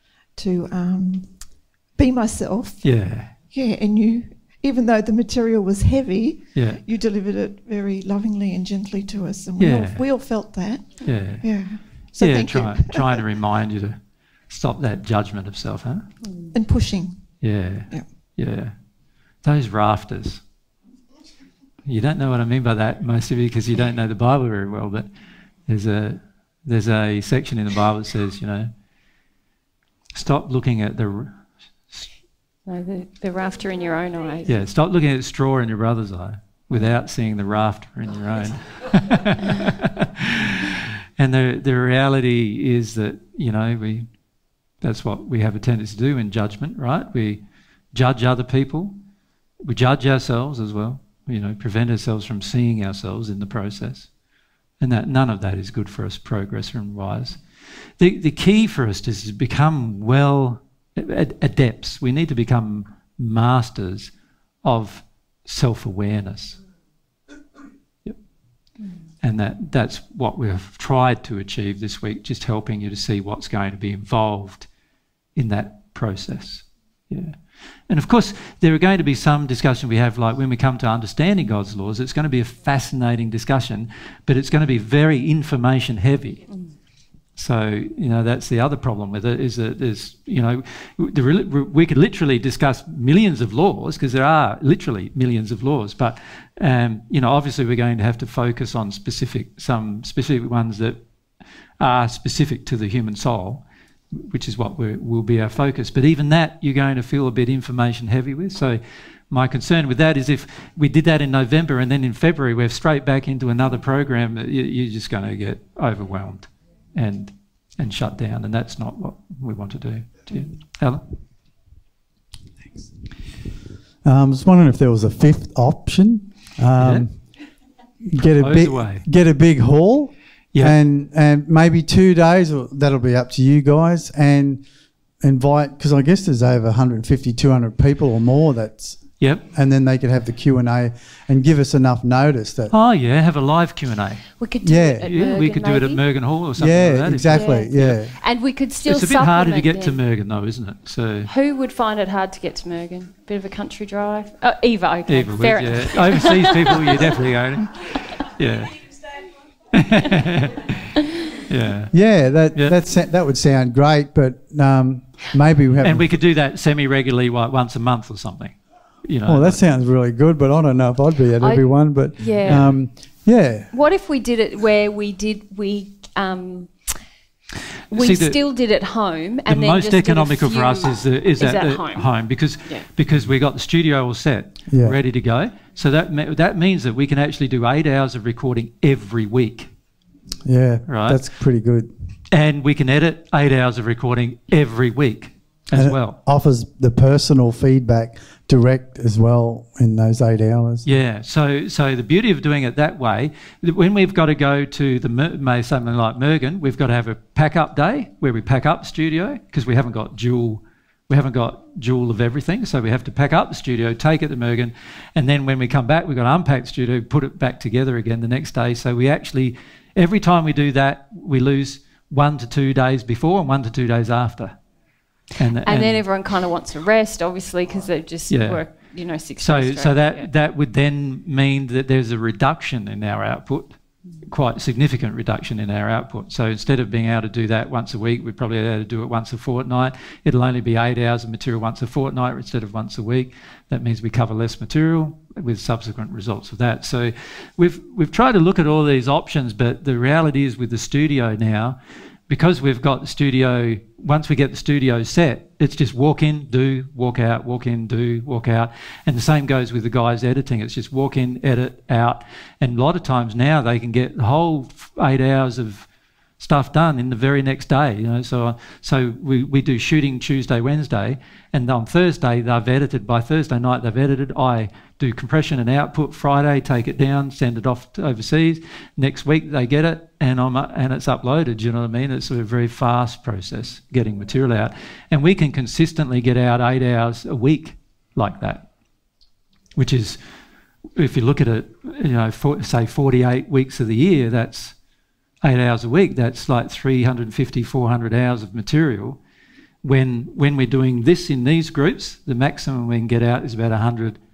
be myself. Yeah. Yeah, and you, even though the material was heavy, you delivered it very lovingly and gently to us, and we all felt that. Yeah. Yeah. So thank you. Trying to remind you to stop that judgment of self, huh? And pushing. Yeah. Those rafters. You don't know what I mean by that, most of you, because you don't know the Bible very well, but there's a section in the Bible that says, you know, stop looking at the rafter in your own eye. Yeah, stop looking at the straw in your brother's eye without seeing the rafter in your own. And the reality is that, you know, that's what we have a tendency to do in judgment, right? We judge other people. We judge ourselves as well, you know, prevent ourselves from seeing ourselves in the process. And that none of that is good for us, progress and wise. The key for us is to become adepts. We need to become masters of self-awareness. Yep. And that's what we've tried to achieve this week, just helping you to see what's going to be involved in that process. Yeah. And of course, there are going to be some discussion we have, like when we come to understanding God's laws, it's going to be a fascinating discussion, but it's going to be very information heavy. So, you know, that's the other problem with it, is that there's, you know, we could literally discuss millions of laws, because there are literally millions of laws, but, you know, obviously we're going to have to focus on some specific ones that are specific to the human soul, which is what will be our focus. But even that you're going to feel a bit information heavy with. So my concern with that is if we did that in November and then in February we're straight back into another program, you're just going to get overwhelmed and shut down, and that's not what we want to do. Alan? Thanks. I was wondering if there was a fifth option. Get a big hall. Yeah. And maybe 2 days, or that'll be up to you guys, and invite, because I guess there's over 150, 200 people or more and then they could have the Q&A and give us enough notice that... Oh, yeah, have a live Q&A. We could do it at Mergen, we could do it at Mergen Hall or something like that. Exactly, yeah. And we could still It's a bit harder to get to Mergen though, isn't it? So who would find it hard to get to Mergen? Bit of a country drive? Oh, Eva, okay. Eva would, yeah. Overseas people, you're definitely going. Yeah. That would sound great, but maybe we have. And we could do that semi-regularly, once a month or something. You know. Well, that sounds really good, but I don't know if I'd be at every one. But What if we did it where we still did it home, and the then most just economical for us is at home because we got the studio all set, ready to go. So that means that we can actually do 8 hours of recording every week. Yeah, right. That's pretty good. And we can edit 8 hours of recording every week as well. It offers the personal feedback direct as well in those 8 hours. Yeah. So the beauty of doing it that way, when we've got to go to something like Mergen, we've got to have a pack-up day where we pack up studio because we haven't got dual We haven't got jewel of everything, so we have to pack up the studio, take it to Mergen, and then when we come back, we've got to unpack the studio, put it back together again the next day. So we actually, every time we do that, we lose 1 to 2 days before and 1 to 2 days after. And then everyone kind of wants to rest, obviously, because they've just worked, 6 days straight. So that would then mean that there's a reduction in our output, quite a significant reduction in our output. So instead of being able to do that once a week, we'd probably be able to do it once a fortnight. It'll only be 8 hours of material once a fortnight instead of once a week. That means we cover less material with subsequent results of that. So we've tried to look at all these options, but the reality is with the studio now, because we've got the studio, once we get the studio set, it's just walk in, do, walk out, walk in, do, walk out. And the same goes with the guys editing. It's just walk in, edit, out. And a lot of times now they can get the whole 8 hours of stuff done in the very next day. So we do shooting Tuesday, Wednesday, and on Thursday they've edited. By Thursday night they've edited. I do compression and output Friday, take it down, send it off to overseas. Next week they get it, and it's uploaded. You know what I mean? It's a very fast process getting material out, and we can consistently get out 8 hours a week like that, which is, if you look at it, say 48 weeks of the year, that's 8 hours a week. That's like 350, 400 hours of material. When we're doing this in these groups, the maximum we can get out is about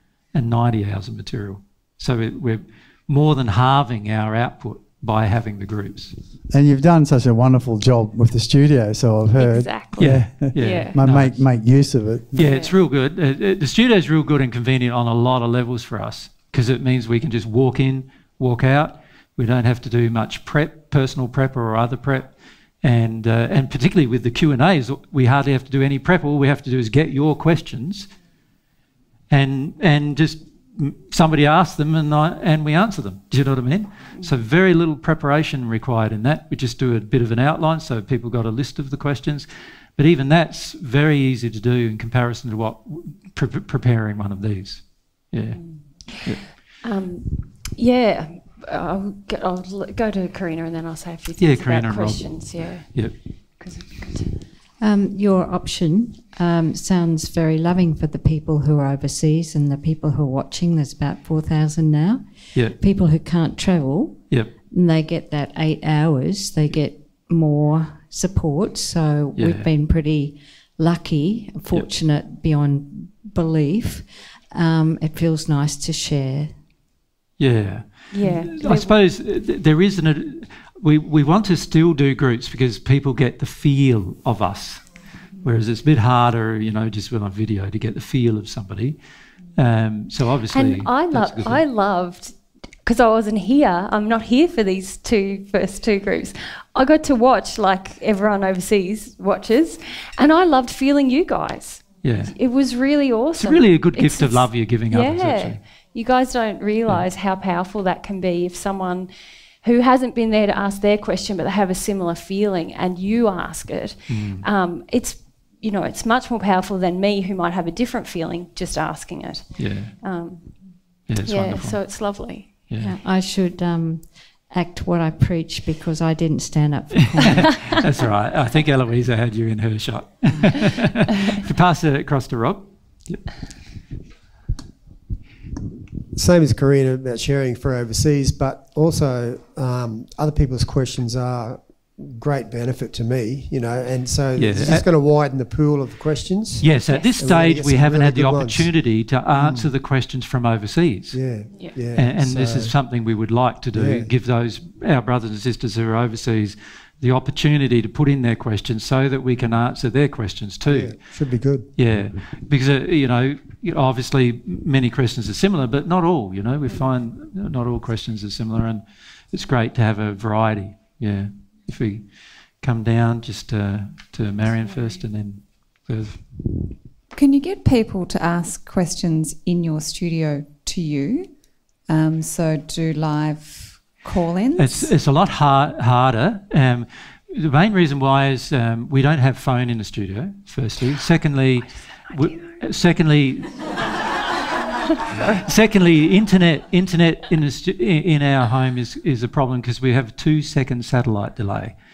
190 hours of material. So we're more than halving our output by having the groups. And you've done such a wonderful job with the studio, so I've heard. Exactly. Yeah. Make use of it. Yeah, it's real good. The studio's real good and convenient on a lot of levels for us, because it means we can just walk in, walk out. We don't have to do much prep, personal prep or other prep. And particularly with the Q&As, we hardly have to do any prep. All we have to do is get your questions and just somebody asks them and we answer them. Do you know what I mean? So very little preparation required in that. We just do a bit of an outline so people got a list of the questions. But even that's very easy to do in comparison to what preparing one of these. Yeah. I'll go to Karina and then I'll say a few things about questions. Yep. Your option sounds very loving for the people who are overseas and the people who are watching. There's about 4,000 now. Yep. People who can't travel. Yep. And they get that 8 hours. They get more support. So we've been pretty lucky, fortunate beyond belief. It feels nice to share. Yeah. Yeah. I suppose there isn't we want to still do groups because people get the feel of us, whereas it's a bit harder, just with on video to get the feel of somebody. So obviously, and I loved, because I wasn't here. I'm not here for these first two groups. I got to watch like everyone overseas watches, and I loved feeling you guys. Yeah, it was really awesome. It's really a good gift of love you're giving others. Actually. You guys don't realise how powerful that can be if someone who hasn't been there to ask their question but they have a similar feeling and you ask it. It's much more powerful than me who might have a different feeling just asking it. It's wonderful. So it's lovely. I should act what I preach because I didn't stand up for comment. That's all right. I think Eloisa had you in her shot. If you pass it across to Rob. Yep. Same as Karina about sharing for overseas, but also other people's questions are great benefit to me, and so it's just going to widen the pool of questions. Yes, at this stage we haven't had the opportunity to answer the questions from overseas. And this is something we would like to do, give our brothers and sisters who are overseas the opportunity to put in their questions so that we can answer their questions too. Should be good. Because obviously many questions are similar, but not all. We find not all questions are similar, and it's great to have a variety. If we come down just to Marion first, and then further. Can you get people to ask questions in your studio to you? So do live call-ins? It's a lot harder. The main reason why is we don't have phone in the studio, firstly. Secondly, internet in our home is a problem because we have a 2-second satellite delay.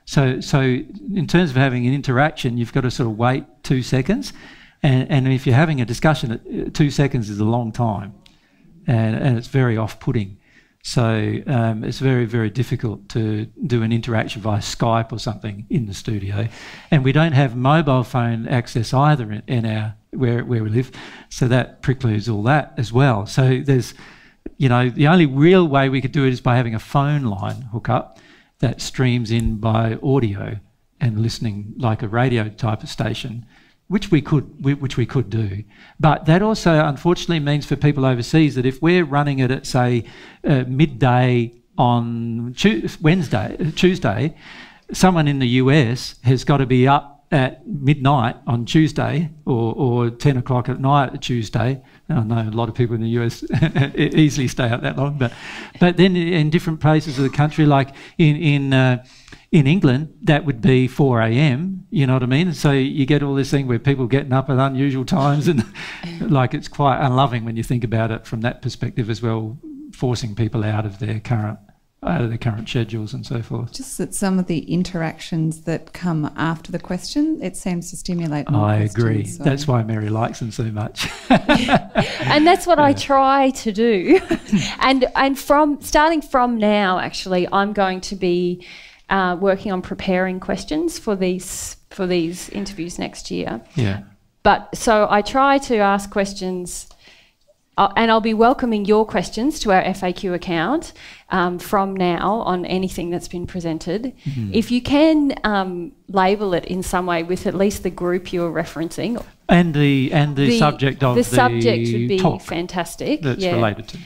So in terms of having an interaction, you've got to sort of wait 2 seconds. And if you're having a discussion, 2 seconds is a long time. And it's very off-putting. So it's very, very difficult to do an interaction via Skype or something in the studio. And we don't have mobile phone access either in our where we live. So that precludes all that as well. So there's, the only real way we could do it is by having a phone line hook up that streams in by audio and listening like a radio type of station, which we could do. But that also unfortunately means for people overseas that if we're running it at, say, midday on Tuesday, someone in the US has got to be up at midnight on Tuesday or 10 o'clock at night at Tuesday. I know a lot of people in the US easily stay out that long, but then in different places of the country, like in England, that would be 4 a.m., you know what I mean? So you get all this thing where people getting up at unusual times, and like it's quite unloving when you think about it from that perspective as well, forcing people out of their current schedules and so forth. Just that some of the interactions that come after the question, it seems to stimulate more I questions, agree. so. That's why Mary likes them so much. And that's what I try to do. and starting from now, actually, I'm going to be working on preparing questions for these interviews next year. Yeah. But so I try to ask questions, and I'll be welcoming your questions to our FAQ account from now on anything that's been presented. Mm-hmm. If you can label it in some way with at least the group you're referencing. And the subject of the subject would be talk fantastic. That's related to.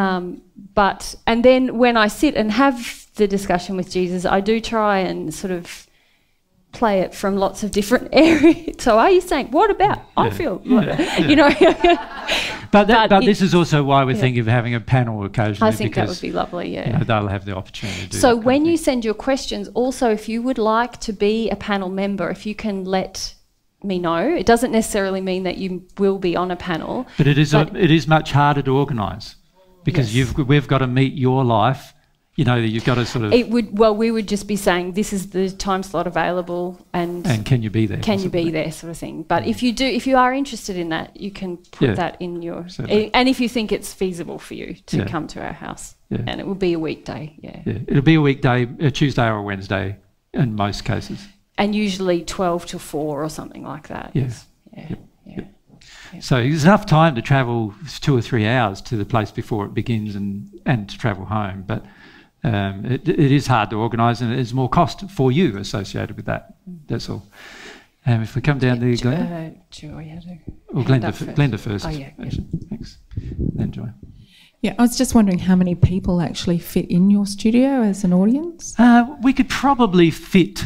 And then when I sit and have the discussion with Jesus, I do try and sort of play it from lots of different areas. So are you saying, what about? I feel, you know. But this is also why we're thinking of having a panel occasionally. I think that would be lovely, they'll have the opportunity to do So that when you send your questions, also if you would like to be a panel member, if you can let me know. It doesn't necessarily mean that you will be on a panel. But it is much harder to organise because we've got to meet your life. You've got to sort of... we would just be saying this is the time slot available and can you be there? Can you be there sort of thing. But if you are interested in that, you can put that in your... And if you think it's feasible for you to come to our house. Yeah. And it will be a weekday, It'll be a weekday, a Tuesday or a Wednesday in most cases. And usually 12 to 4 or something like that. Yes. Yeah. So there's enough time to travel 2 or 3 hours to the place before it begins and to travel home. But... it is hard to organise and there's more cost for you associated with that. That's all. If we come down to Glenda. Or Glenda first. Oh, yeah. Thanks. Then Joy. Yeah, I was just wondering how many people actually fit in your studio as an audience? We could probably fit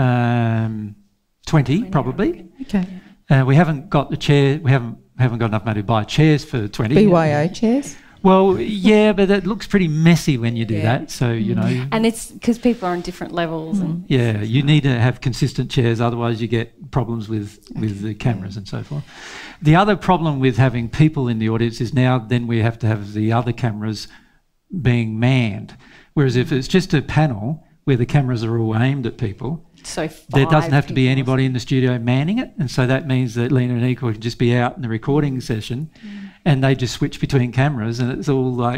20 probably. Okay. We haven't got the chair. We haven't got enough money to buy chairs for 20. BYO chairs? Well, yeah, but it looks pretty messy when you do that. So, And it's because people are on different levels. And yeah, you need to have consistent chairs, otherwise you get problems with the cameras and so forth. The other problem with having people in the audience is now then we have to have the other cameras being manned. Whereas if it's just a panel where the cameras are all aimed at people, so there doesn't have to be anybody in the studio manning it. And so that means that Lena and Nicole can just be out in the recording session and they just switch between cameras and it's all like,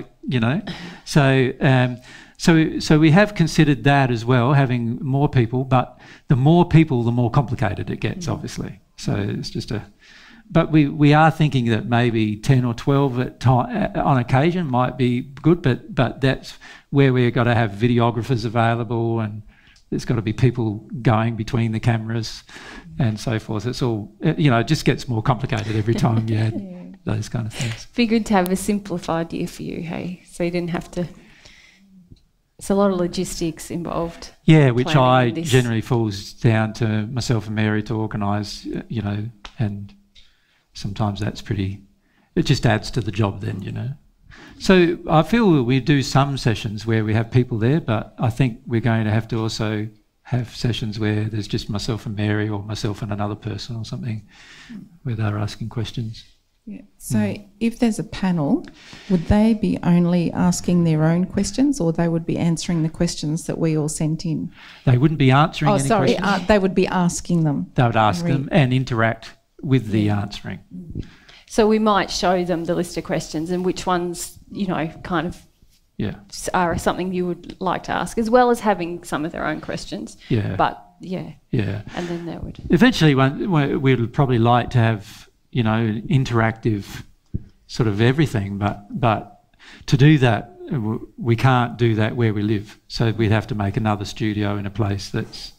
So we have considered that as well, having more people, but the more people, the more complicated it gets, obviously. So it's just but we are thinking that maybe 10 or 12 on occasion might be good, but that's where we've got to have videographers available and there's got to be people going between the cameras and so forth. It's all, it just gets more complicated every time you add those kind of things. Be good to have a simplified year for you, hey? So you didn't have to... It's a lot of logistics involved. Yeah, which generally falls down to myself and Mary to organise, and sometimes that's pretty... It just adds to the job then, So I feel we do some sessions where we have people there, but I think we're going to have to also have sessions where there's just myself and Mary or myself and another person or something where they're asking questions. Yeah. So if there's a panel, would they be only asking their own questions, or they would be answering the questions that we all sent in? They wouldn't be answering any questions. They would be asking them. They would ask them and interact with the answering. So we might show them the list of questions and which ones, you know, kind of are something you would like to ask, as well as having some of their own questions. Yeah. But and then they would. Eventually, we'd probably like to have, you know, interactive sort of everything, but to do that, we can't do that where we live. So we'd have to make another studio in a place that's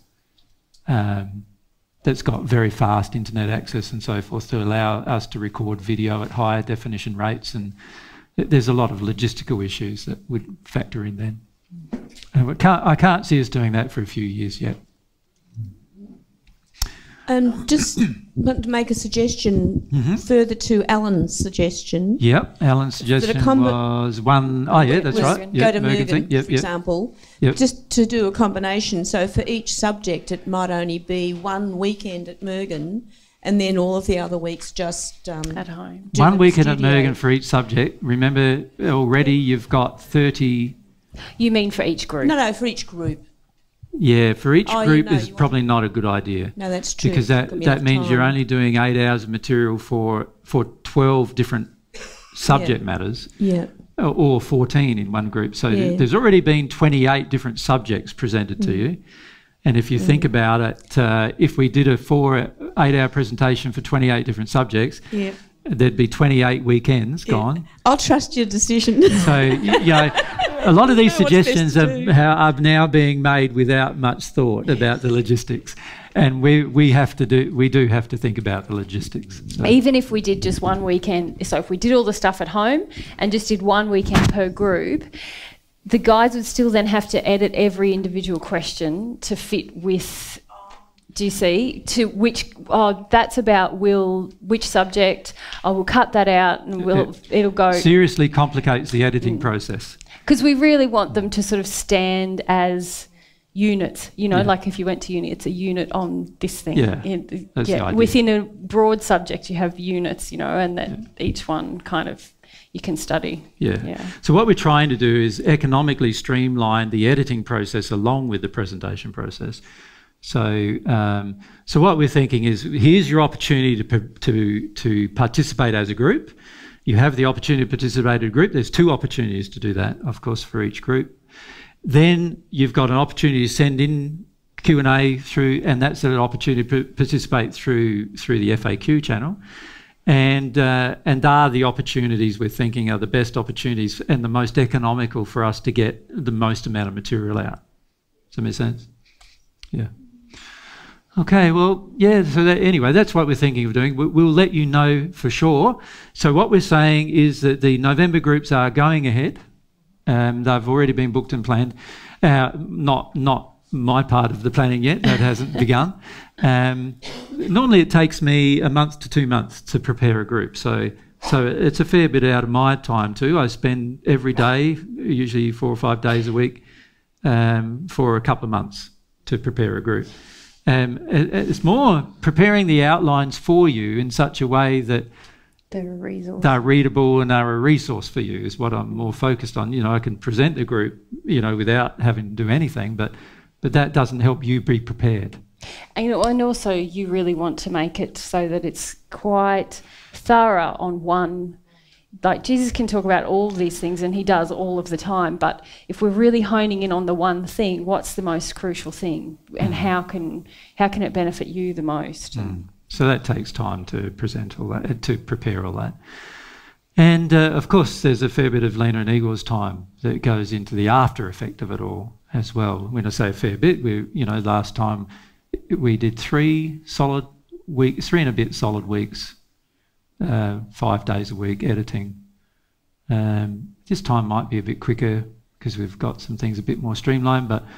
got very fast internet access and so forth to allow us to record video at higher definition rates, and there's a lot of logistical issues that would factor in then. And I can't see us doing that for a few years yet. Just want to make a suggestion further to Alan's suggestion. Yep, Alan's suggestion was one. Oh, yeah, that's right. Go to Mergen, for example. Just to do a combination. So for each subject, it might only be one weekend at Mergen, and then all of the other weeks just at home. One weekend at Mergen for each subject. Remember, already you've got 30. You mean for each group? No, for each group. Yeah, for each group is probably not a good idea. No, that's true. Because that means you're only doing 8 hours of material for 12 different subject matters. Yeah. Or 14 in one group. So there's already been 28 different subjects presented to you. And if you think about it, if we did a 8-hour presentation for 28 different subjects, there'd be 28 weekends gone. I'll trust your decision. So, you know, a lot of these suggestions are now being made without much thought about the logistics. And we do have to think about the logistics. So. Even if we did just one weekend, so if we did all the stuff at home and just did one weekend per group, the guys would still then have to edit every individual question to fit with, do you see, to which, that's about which subject, we'll cut that out and it'll go. Seriously complicates the editing process. Because we really want them to sort of stand as units, you know, like if you went to uni, it's a unit on this thing. That's the idea. Within a broad subject, you have units, you know, and then each one kind of you can study. So what we're trying to do is economically streamline the editing process along with the presentation process. So what we're thinking is, here's your opportunity to participate as a group. You have the opportunity to participate as a group. There's 2 opportunities to do that, of course, for each group. Then you've got an opportunity to send in Q&A through, and that's an opportunity to participate through the FAQ channel. And are the opportunities we're thinking are the best opportunities and the most economical for us to get the most amount of material out. Does that make sense? Yeah. Okay, well, so anyway, that's what we're thinking of doing. We'll let you know for sure. So what we're saying is that the November groups are going ahead. They've already been booked and planned. Not my part of the planning yet. That hasn't begun. Normally it takes me a month to 2 months to prepare a group. So it's a fair bit out of my time too. I spend every day, usually 4 or 5 days a week, for a couple of months to prepare a group. It's more preparing the outlines for you in such a way that they're readable and they're a resource for you is what I'm more focused on. You know, I can present the group, you know, without having to do anything, but that doesn't help you be prepared. And also you really want to make it so that it's quite thorough on one. Like Jesus can talk about all these things and he does all of the time, but if we're really honing in on the one thing, what's the most crucial thing and how can it benefit you the most? So that takes time to present all that, to prepare all that. And of course there's a fair bit of Lena and Igor's time that goes into the after effect of it all as well. When I say a fair bit, last time we did 3 and a bit solid weeks, 5 days a week editing. This time might be a bit quicker because we've got some things a bit more streamlined, but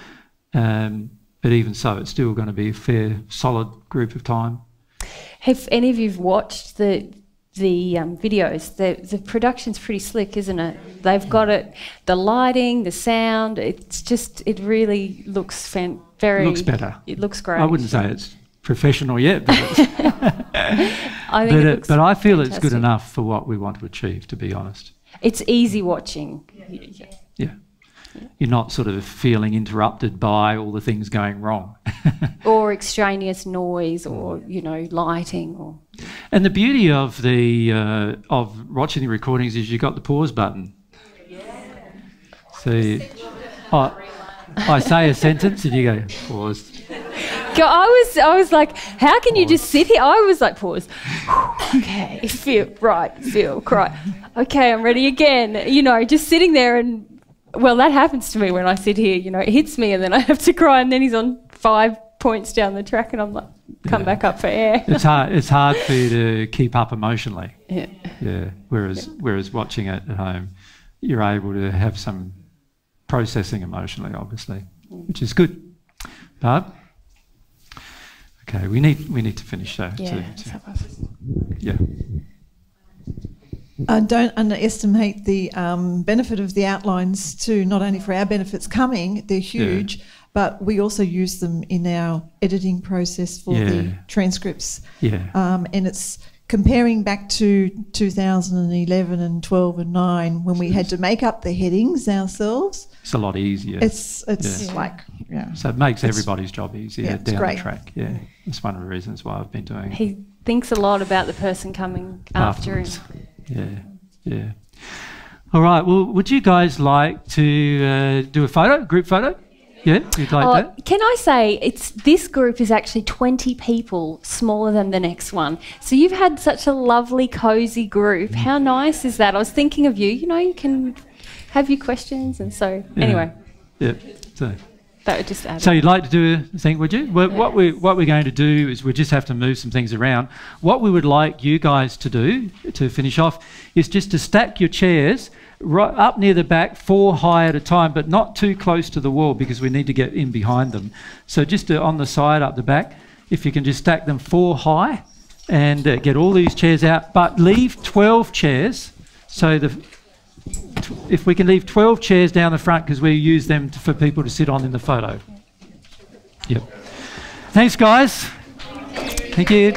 even so, it's still going to be a fair, solid group of time. Have any of you watched the videos? The production's pretty slick, isn't it? They've got it, the lighting, the sound. It really looks looks better. It looks great. I wouldn't say it's professional yet, but but I feel fantastic. It's good enough for what we want to achieve, to be honest. It's easy watching. Yeah. You're not sort of feeling interrupted by all the things going wrong. Or extraneous noise or, lighting. And the beauty of of watching the recordings is you've got the pause button. So I say a sentence and you go, pause. I was like, how can you just sit here? I was like, pause. Okay, feel, cry. Okay, I'm ready again. Just sitting there and, well, that happens to me when I sit here. It hits me and then I have to cry and then he's on 5 points down the track and I'm like, come back up for air. It's hard for you to keep up emotionally. Yeah. Yeah. Whereas watching it at home, you're able to have some processing emotionally, obviously, which is good. Barb? Okay, we need to finish though. Yeah. Don't underestimate the benefit of the outlines too, not only for our benefits coming, they're huge, but we also use them in our editing process for the transcripts. Yeah. And it's comparing back to 2011 and 12 and 9 when we had to make up the headings ourselves. It's a lot easier. It's like, So it makes everybody's job easier down great. the track. Yeah. It's one of the reasons why I've been doing it. He thinks a lot about the person coming after him. Yeah. All right. Well, would you guys like to do a group photo? Yeah, you'd like that? Can I say, this group is actually 20 people smaller than the next one. So you've had such a lovely, cosy group. How nice is that? I was thinking of you. You can have your questions, and so anyway. Yeah. So that would just add. So you'd like to do a thing, would you? Well, what we're going to do is we just have to move some things around. What we would like you guys to do to finish off is just to stack your chairs right up near the back, 4 high at a time, but not too close to the wall because we need to get in behind them. So just on the side up the back, if you can just stack them 4 high and get all these chairs out, but leave 12 chairs. So if we can leave 12 chairs down the front because we use them for people to sit on in the photo. Yep. Thanks, guys. Thank you.